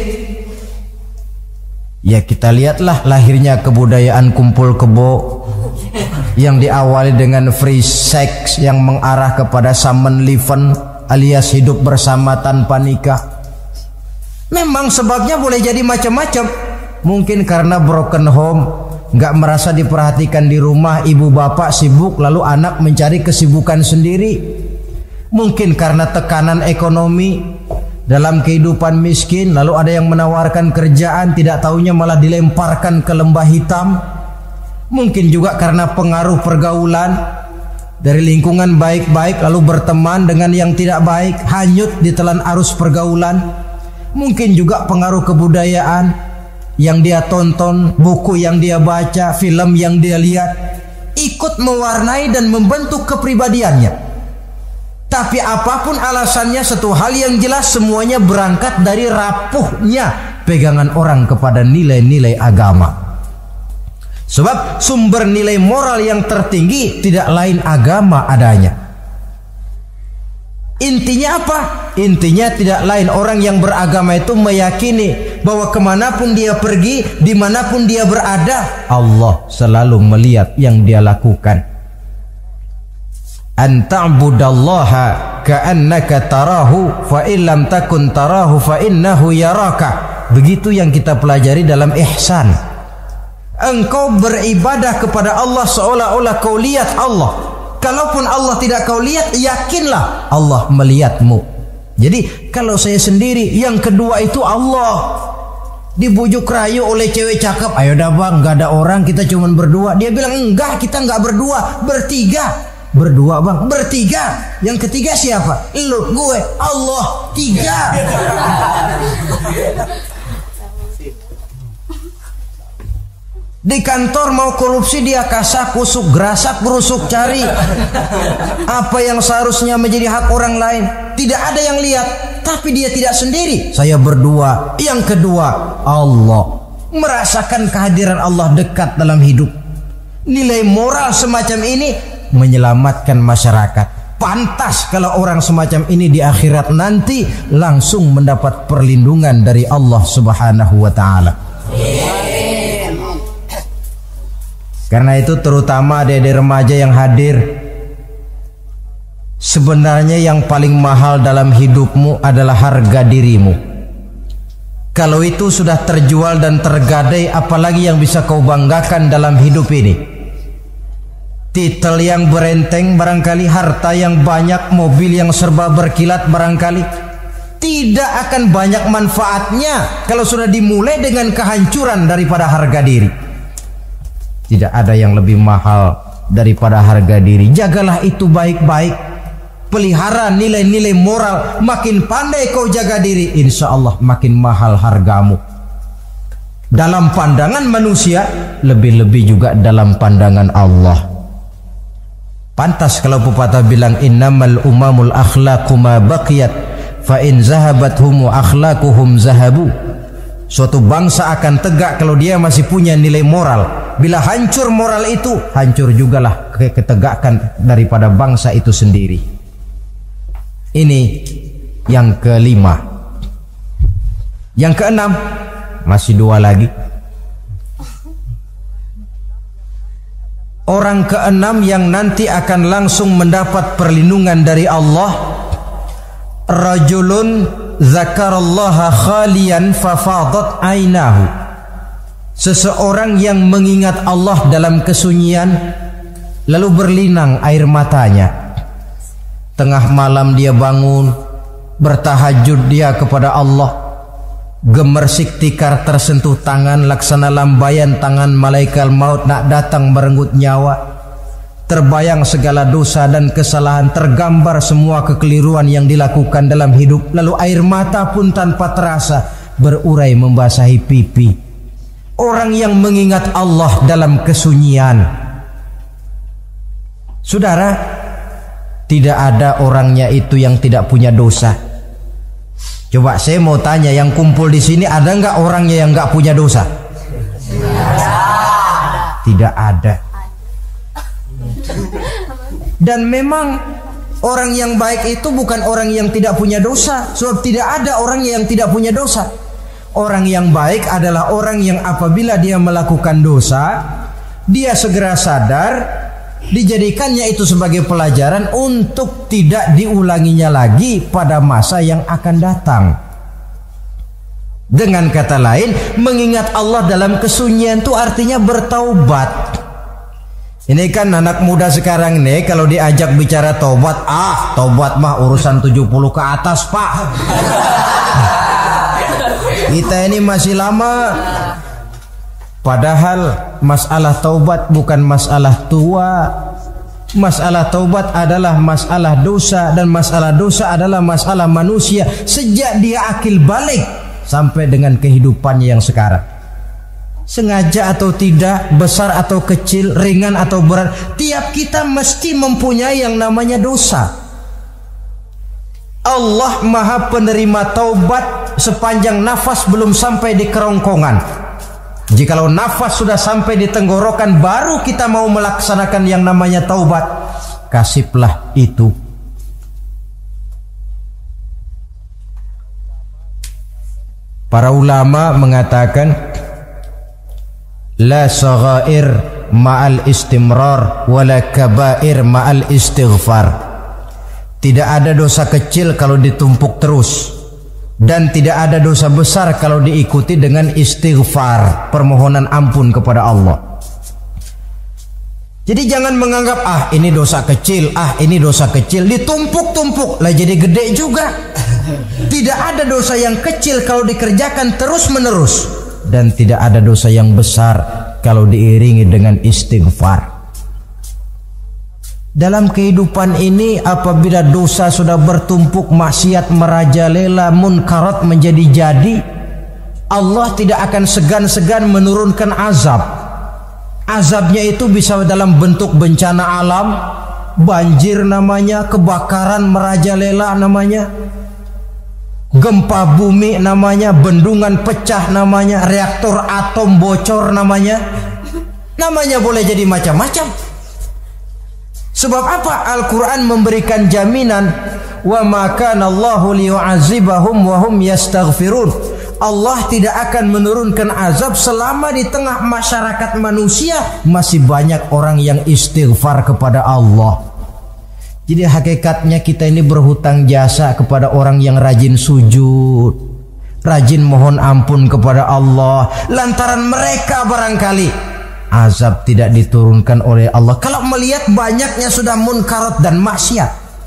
ya kita lihatlah lahirnya kebudayaan kumpul kebo yang diawali dengan free sex yang mengarah kepada summon living alias hidup bersama tanpa nikah. Memang sebabnya boleh jadi macam-macam. Mungkin karena broken home, nggak merasa diperhatikan di rumah, ibu bapak sibuk lalu anak mencari kesibukan sendiri. Mungkin karena tekanan ekonomi dalam kehidupan miskin, lalu ada yang menawarkan kerjaan, tidak taunya malah dilemparkan ke lembah hitam. Mungkin juga karena pengaruh pergaulan dari lingkungan baik-baik lalu berteman dengan yang tidak baik, hanyut ditelan arus pergaulan. Mungkin juga pengaruh kebudayaan yang dia tonton, buku yang dia baca, film yang dia lihat, ikut mewarnai dan membentuk kepribadiannya. Tapi apapun alasannya, satu hal yang jelas, semuanya berangkat dari rapuhnya pegangan orang kepada nilai-nilai agama. Sebab sumber nilai moral yang tertinggi tidak lain agama adanya. Intinya apa? Intinya tidak lain, orang yang beragama itu meyakini bahwa kemanapun dia pergi, dimanapun dia berada, Allah selalu melihat yang dia lakukan. An ta'budallaha ka'annaka tarahu fa illam takun tarahu fa innahu yaraka. Begitu yang kita pelajari dalam ihsan. Engkau beribadah kepada Allah seolah-olah kau lihat Allah. Kalaupun Allah tidak kau lihat, yakinlah Allah melihatmu. Jadi kalau saya sendiri, yang kedua itu Allah. Dibujuk rayu oleh cewek cakep, ayo dah bang, gak ada orang, kita cuma berdua. Dia bilang enggak, kita enggak berdua, bertiga. Berdua bang, bertiga. Yang ketiga siapa? Lu, gue, Allah, tiga. Di kantor mau korupsi, dia kasak kusuk, gerasak berusuk cari apa yang seharusnya menjadi hak orang lain. Tidak ada yang lihat, tapi dia tidak sendiri. Saya berdua. Yang kedua, Allah. Merasakan kehadiran Allah dekat dalam hidup. Nilai moral semacam ini menyelamatkan masyarakat. Pantas kalau orang semacam ini di akhirat nanti langsung mendapat perlindungan dari Allah Subhanahu wa ta'ala. Karena itu terutama adik-adik remaja yang hadir, sebenarnya yang paling mahal dalam hidupmu adalah harga dirimu. Kalau itu sudah terjual dan tergadai, apalagi yang bisa kau banggakan dalam hidup ini? Titel yang berenteng barangkali, harta yang banyak, mobil yang serba berkilat barangkali. Tidak akan banyak manfaatnya kalau sudah dimulai dengan kehancuran daripada harga diri. Tidak ada yang lebih mahal daripada harga diri. Jagalah itu baik-baik. Pelihara nilai-nilai moral. Makin pandai kau jaga diri, insya Allah makin mahal hargamu. Dalam pandangan manusia, lebih-lebih juga dalam pandangan Allah. Pantas kalau pepatah bilang, innamal umamul akhlaqu ma baqiyat fa in zahabat humu akhlaquhum zahabu. Suatu bangsa akan tegak kalau dia masih punya nilai moral. Bila hancur moral itu, hancur jugalah ketegakan daripada bangsa itu sendiri. Ini yang kelima. Yang keenam, masih dua lagi. Orang keenam yang nanti akan langsung mendapat perlindungan dari Allah, rajulun zakarallaha khalian fafadat ainahu. Seseorang yang mengingat Allah dalam kesunyian, lalu berlinang air matanya. Tengah malam dia bangun, bertahajud dia kepada Allah. Gemersik tikar tersentuh tangan, laksana lambaian tangan malaikat maut nak datang merenggut nyawa. Terbayang segala dosa dan kesalahan, tergambar semua kekeliruan yang dilakukan dalam hidup. Lalu air mata pun tanpa terasa berurai membasahi pipi. Orang yang mengingat Allah dalam kesunyian. Saudara, tidak ada orangnya itu yang tidak punya dosa. Coba saya mau tanya, yang kumpul di sini ada nggak orangnya yang nggak punya dosa? Tidak ada. Dan memang orang yang baik itu bukan orang yang tidak punya dosa, sebab tidak ada orang yang tidak punya dosa. Orang yang baik adalah orang yang apabila dia melakukan dosa, dia segera sadar, dijadikannya itu sebagai pelajaran untuk tidak diulanginya lagi pada masa yang akan datang. Dengan kata lain, mengingat Allah dalam kesunyian itu artinya bertaubat. Ini kan anak muda sekarang nih, kalau diajak bicara taubat, ah taubat mah urusan tujuh puluh ke atas pak. Kita ini masih lama. Padahal masalah taubat bukan masalah tua. Masalah taubat adalah masalah dosa, dan masalah dosa adalah masalah manusia sejak dia akil balik sampai dengan kehidupannya yang sekarang. Sengaja atau tidak, besar atau kecil, ringan atau berat, tiap kita mesti mempunyai yang namanya dosa. Allah Maha penerima taubat sepanjang nafas belum sampai di kerongkongan. Jikalau nafas sudah sampai di tenggorokan, baru kita mau melaksanakan yang namanya taubat. Kasihlah itu. Para ulama mengatakan, la saghair ma'al istimrar wala kabair ma'al istighfar. Tidak ada dosa kecil kalau ditumpuk terus, dan tidak ada dosa besar kalau diikuti dengan istighfar, permohonan ampun kepada Allah. Jadi jangan menganggap ah ini dosa kecil, ah ini dosa kecil, ditumpuk-tumpuk lah jadi gede juga. Tidak ada dosa yang kecil kalau dikerjakan terus-menerus, dan tidak ada dosa yang besar kalau diiringi dengan istighfar. Dalam kehidupan ini apabila dosa sudah bertumpuk, maksiat merajalela, munkarat menjadi-jadi, Allah tidak akan segan-segan menurunkan azab. Azabnya itu bisa dalam bentuk bencana alam, banjir namanya, kebakaran merajalela namanya, gempa bumi namanya, bendungan pecah namanya, reaktor atom bocor namanya. Namanya boleh jadi macam-macam. Sebab apa? Al-Quran memberikan jaminan, wa ma kana Allahu liyu'adzibahum wa hum yastaghfirun. Allah tidak akan menurunkan azab selama di tengah masyarakat manusia masih banyak orang yang istighfar kepada Allah. Jadi hakikatnya kita ini berhutang jasa kepada orang yang rajin sujud, rajin mohon ampun kepada Allah. Lantaran mereka barangkali azab tidak diturunkan oleh Allah kalau melihat banyaknya sudah munkarat dan maksiat.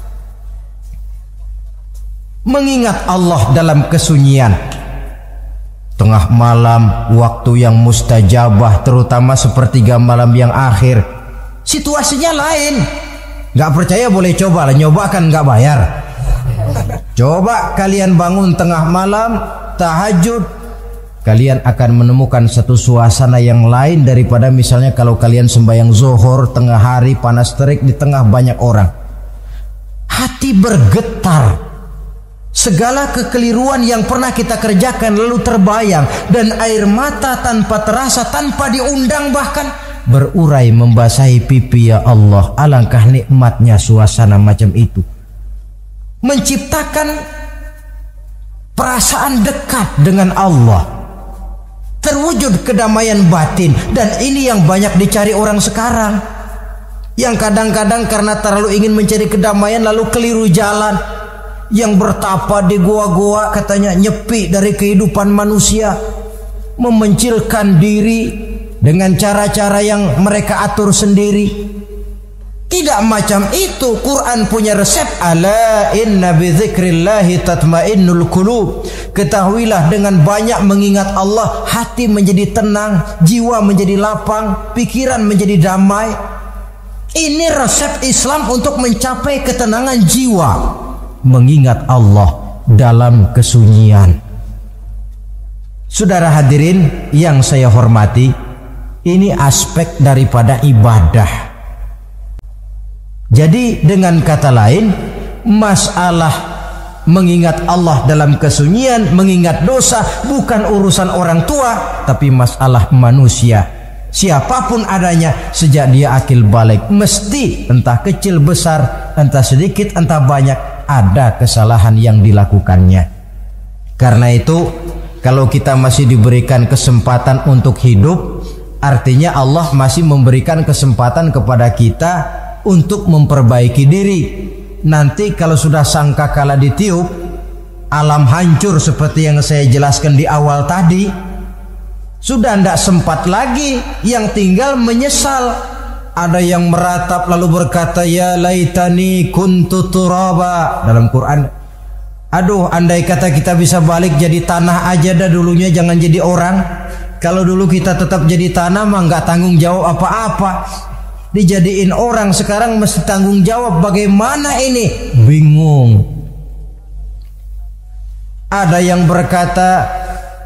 Mengingat Allah dalam kesunyian, tengah malam, waktu yang mustajabah, terutama sepertiga malam yang akhir, situasinya lain. Gak percaya boleh coba lah, nyoba kan gak bayar. Coba kalian bangun tengah malam, tahajud, kalian akan menemukan satu suasana yang lain daripada misalnya kalau kalian sembahyang zuhur tengah hari panas terik di tengah banyak orang. Hati bergetar. Segala kekeliruan yang pernah kita kerjakan lalu terbayang, dan air mata tanpa terasa, tanpa diundang bahkan berurai membasahi pipi. Ya Allah, alangkah nikmatnya suasana macam itu. Menciptakan perasaan dekat dengan Allah, terwujud kedamaian batin. Dan ini yang banyak dicari orang sekarang, yang kadang-kadang karena terlalu ingin mencari kedamaian lalu keliru jalan. Yang bertapa di goa-goa katanya nyepi dari kehidupan manusia, memencilkan diri dengan cara-cara yang mereka atur sendiri. Tidak macam itu. Quran punya resep. Ala inna bi dzikrillahi tatmainnul qulub. Ketahuilah, dengan banyak mengingat Allah, hati menjadi tenang, jiwa menjadi lapang, pikiran menjadi damai. Ini resep Islam untuk mencapai ketenangan jiwa. Mengingat Allah dalam kesunyian. Saudara hadirin yang saya hormati, ini aspek daripada ibadah. Jadi dengan kata lain, masalah mengingat Allah dalam kesunyian, mengingat dosa bukan urusan orang tua, tapi masalah manusia. Siapapun adanya, sejak dia akil balik, mesti entah kecil besar, entah sedikit entah banyak, ada kesalahan yang dilakukannya. Karena itu, kalau kita masih diberikan kesempatan untuk hidup, artinya Allah masih memberikan kesempatan kepada kita untuk memperbaiki diri. Nanti kalau sudah sangkakala ditiup, alam hancur seperti yang saya jelaskan di awal tadi, sudah tidak sempat lagi, yang tinggal menyesal. Ada yang meratap lalu berkata, ya laitani kuntu turaba. Dalam Quran, aduh andai kata kita bisa balik jadi tanah aja dah dulunya, jangan jadi orang. Kalau dulu kita tetap jadi tanah mah nggak tanggung jawab apa-apa. Dijadiin orang sekarang mesti tanggung jawab. Bagaimana ini? Bingung. Ada yang berkata,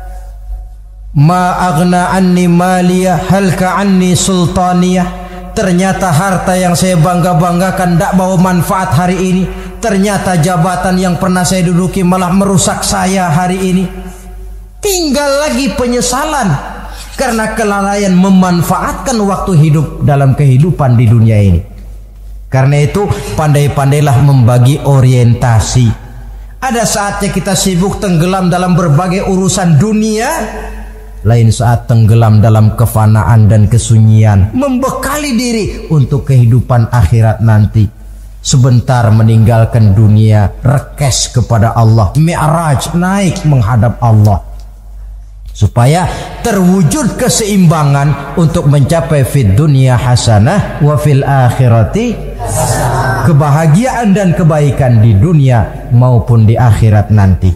ma aghna anni maliyah halka anni sultaniyah. Ternyata harta yang saya bangga-banggakan tidak bawa manfaat hari ini. Ternyata jabatan yang pernah saya duduki malah merusak saya hari ini. Tinggal lagi penyesalan karena kelalaian memanfaatkan waktu hidup dalam kehidupan di dunia ini. Karena itu pandai-pandailah membagi orientasi. Ada saatnya kita sibuk tenggelam dalam berbagai urusan dunia, lain saat tenggelam dalam kefanaan dan kesunyian, membekali diri untuk kehidupan akhirat nanti. Sebentar meninggalkan dunia, rekes kepada Allah, mi'raj, naik menghadap Allah, supaya terwujud keseimbangan untuk mencapai fid dunya hasanah wa fil akhirati hasanah, kebahagiaan dan kebaikan di dunia maupun di akhirat nanti.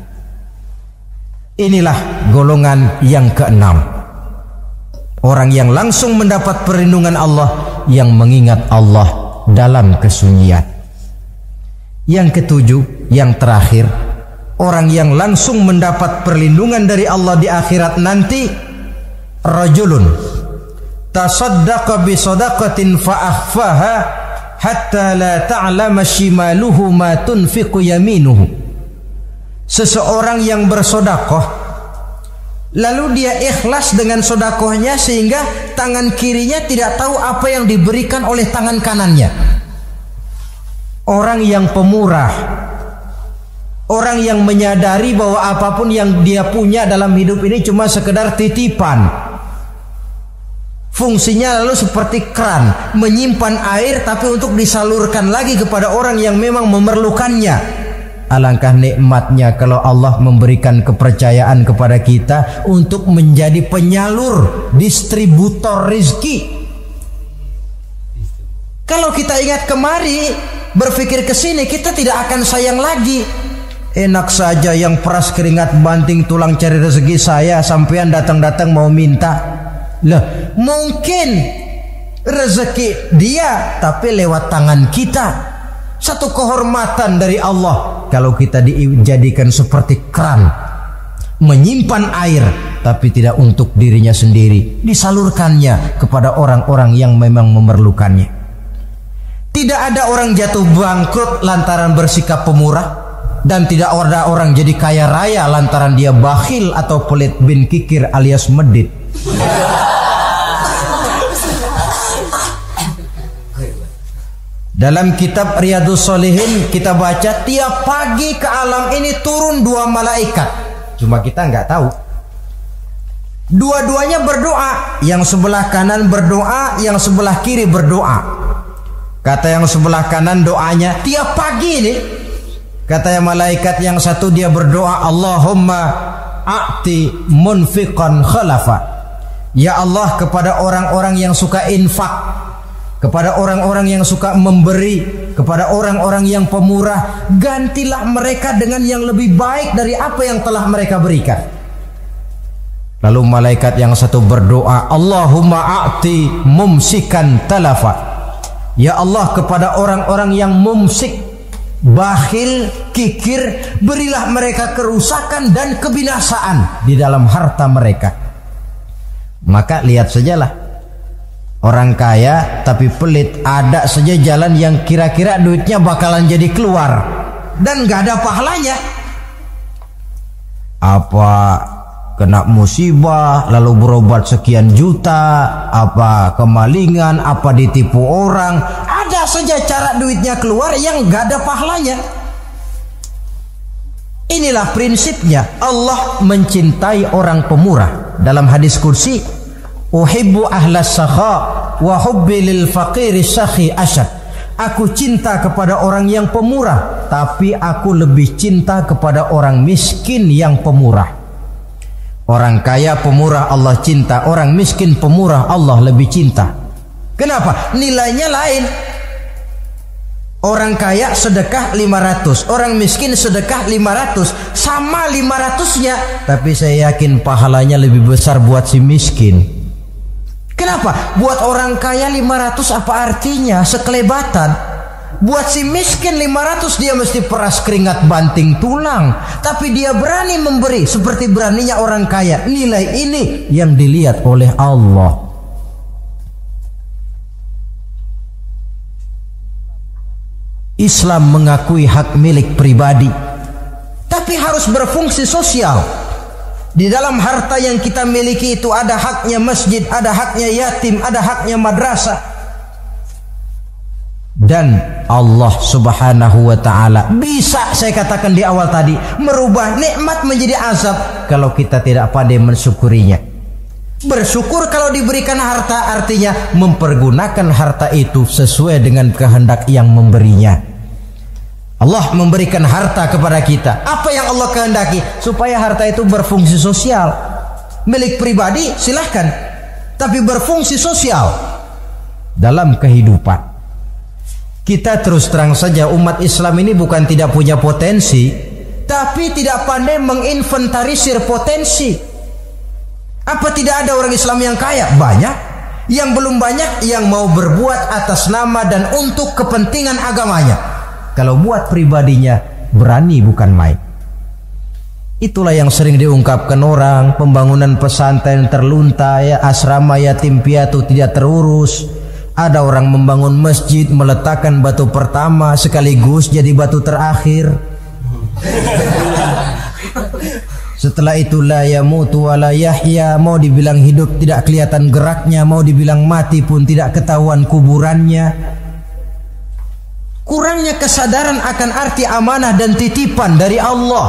Inilah golongan yang keenam, orang yang langsung mendapat perlindungan Allah, yang mengingat Allah dalam kesunyian. Yang ketujuh, yang terakhir, orang yang langsung mendapat perlindungan dari Allah di akhirat nanti, rajulun tasaddaqa bi sadaqatin fa akhfaha hatta la ta'lama shimaluhu ma tunfiqu yaminuhu. Seseorang yang bersodakoh, lalu dia ikhlas dengan sodakohnya sehingga tangan kirinya tidak tahu apa yang diberikan oleh tangan kanannya. Orang yang pemurah, orang yang menyadari bahwa apapun yang dia punya dalam hidup ini cuma sekedar titipan. Fungsinya lalu seperti keran, menyimpan air tapi untuk disalurkan lagi kepada orang yang memang memerlukannya. Alangkah nikmatnya kalau Allah memberikan kepercayaan kepada kita untuk menjadi penyalur, distributor rezeki. Kalau kita ingat kemari, berpikir ke sini, kita tidak akan sayang lagi. Enak saja yang peras keringat banting tulang cari rezeki saya, sampean datang-datang mau minta. Lah, mungkin rezeki dia tapi lewat tangan kita. Satu kehormatan dari Allah kalau kita dijadikan seperti keran, menyimpan air tapi tidak untuk dirinya sendiri, disalurkannya kepada orang-orang yang memang memerlukannya. Tidak ada orang jatuh bangkrut lantaran bersikap pemurah, dan tidak ada orang jadi kaya raya lantaran dia bakhil atau pelit bin kikir alias medit. Dalam kitab Riyadhus Shalihin kita baca tiap pagi ke alam ini turun dua malaikat. Cuma kita nggak tahu. Dua-duanya berdoa, yang sebelah kanan berdoa, yang sebelah kiri berdoa. Kata yang sebelah kanan doanya tiap pagi ini, kata yang malaikat yang satu dia berdoa, Allahumma a'ti munfiqan khalafa. Ya Allah, kepada orang-orang yang suka infak, kepada orang-orang yang suka memberi, kepada orang-orang yang pemurah, gantilah mereka dengan yang lebih baik dari apa yang telah mereka berikan. Lalu malaikat yang satu berdoa, Allahumma a'ti mumsikan talafa. Ya Allah, kepada orang-orang yang mumsik, bakhil, kikir, berilah mereka kerusakan dan kebinasaan di dalam harta mereka. Maka lihat sajalah, Orang kaya tapi pelit, ada saja jalan yang kira-kira duitnya bakalan jadi keluar dan gak ada pahalanya. Apa kena musibah lalu berobat sekian juta, apa kemalingan, apa ditipu orang, ada saja cara duitnya keluar yang gak ada pahalanya. Inilah prinsipnya. Allah mencintai orang pemurah. Dalam hadis kursi, uhibbu ahlas sakha wa hubbi lil faqiri sakhi asyad. Aku cinta kepada orang yang pemurah, tapi aku lebih cinta kepada orang miskin yang pemurah. Orang kaya pemurah Allah cinta, orang miskin pemurah Allah lebih cinta. Kenapa? Nilainya lain. Orang kaya sedekah lima ratus, orang miskin sedekah lima ratus, sama lima ratusnya, tapi saya yakin pahalanya lebih besar buat si miskin. Kenapa? Buat orang kaya lima ratus apa artinya? Sekelebatan. Buat si miskin lima ratus dia mesti peras keringat banting tulang, tapi dia berani memberi seperti beraninya orang kaya. Nilai ini yang dilihat oleh Allah. Islam mengakui hak milik pribadi, tapi harus berfungsi sosial. Di dalam harta yang kita miliki itu ada haknya masjid, ada haknya yatim, ada haknya madrasah. Dan Allah Subhanahu wa ta'ala bisa, saya katakan di awal tadi, merubah nikmat menjadi azab kalau kita tidak pandai mensyukurinya. Bersyukur kalau diberikan harta artinya mempergunakan harta itu sesuai dengan kehendak yang memberinya. Allah memberikan harta kepada kita. Apa yang Allah kehendaki? Supaya harta itu berfungsi sosial. Milik pribadi silahkan, tapi berfungsi sosial dalam kehidupan. Kita terus terang saja, umat Islam ini bukan tidak punya potensi, tapi tidak pandai menginventarisir potensi. Apa tidak ada orang Islam yang kaya? Banyak. Yang belum banyak yang mau berbuat atas nama dan untuk kepentingan agamanya. Kalau buat pribadinya berani bukan main. Itulah yang sering diungkapkan orang, pembangunan pesantren terlunta, ya, asrama yatim piatu tidak terurus. Ada orang membangun masjid, meletakkan batu pertama sekaligus jadi batu terakhir. Setelah itu la yamutu wa la yahya, mau dibilang hidup tidak kelihatan geraknya, mau dibilang mati pun tidak ketahuan kuburannya. Kurangnya kesadaran akan arti amanah dan titipan dari Allah.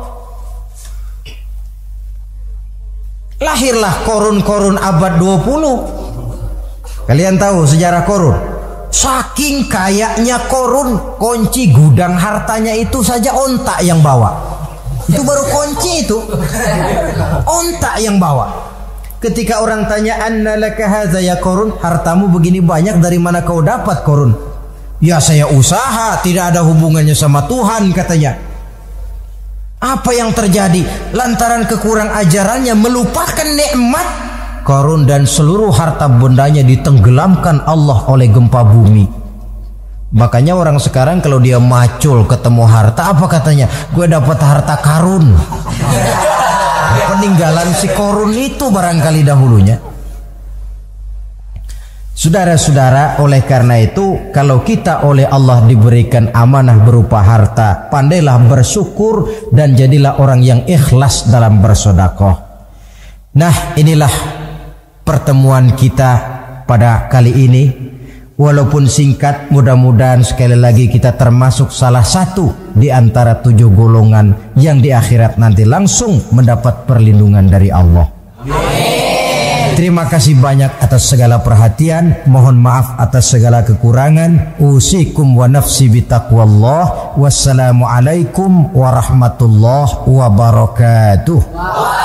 Lahirlah korun-korun abad dua puluh. Kalian tahu sejarah korun? Saking kayanya korun, kunci gudang hartanya itu saja onta yang bawa. Itu baru kunci itu, onta yang bawa. Ketika orang tanya, anna laka hadza ya korun, hartamu begini banyak dari mana kau dapat korun? Ya saya usaha, tidak ada hubungannya sama Tuhan katanya. Apa yang terjadi? Lantaran kekurang ajarannya melupakan nikmat, korun dan seluruh harta bendanya ditenggelamkan Allah oleh gempa bumi. Makanya orang sekarang kalau dia macul ketemu harta, apa katanya? Gue dapat harta karun. Peninggalan si korun itu barangkali dahulunya. Saudara-saudara, oleh karena itu kalau kita oleh Allah diberikan amanah berupa harta, pandailah bersyukur dan jadilah orang yang ikhlas dalam bersedekah. Nah, inilah pertemuan kita pada kali ini. Walaupun singkat, mudah-mudahan sekali lagi kita termasuk salah satu di antara tujuh golongan yang di akhirat nanti langsung mendapat perlindungan dari Allah. Amin. Terima kasih banyak atas segala perhatian. Mohon maaf atas segala kekurangan. Usikum wa nafsi bitaqwallah. Wassalamualaikum warahmatullahi wabarakatuh.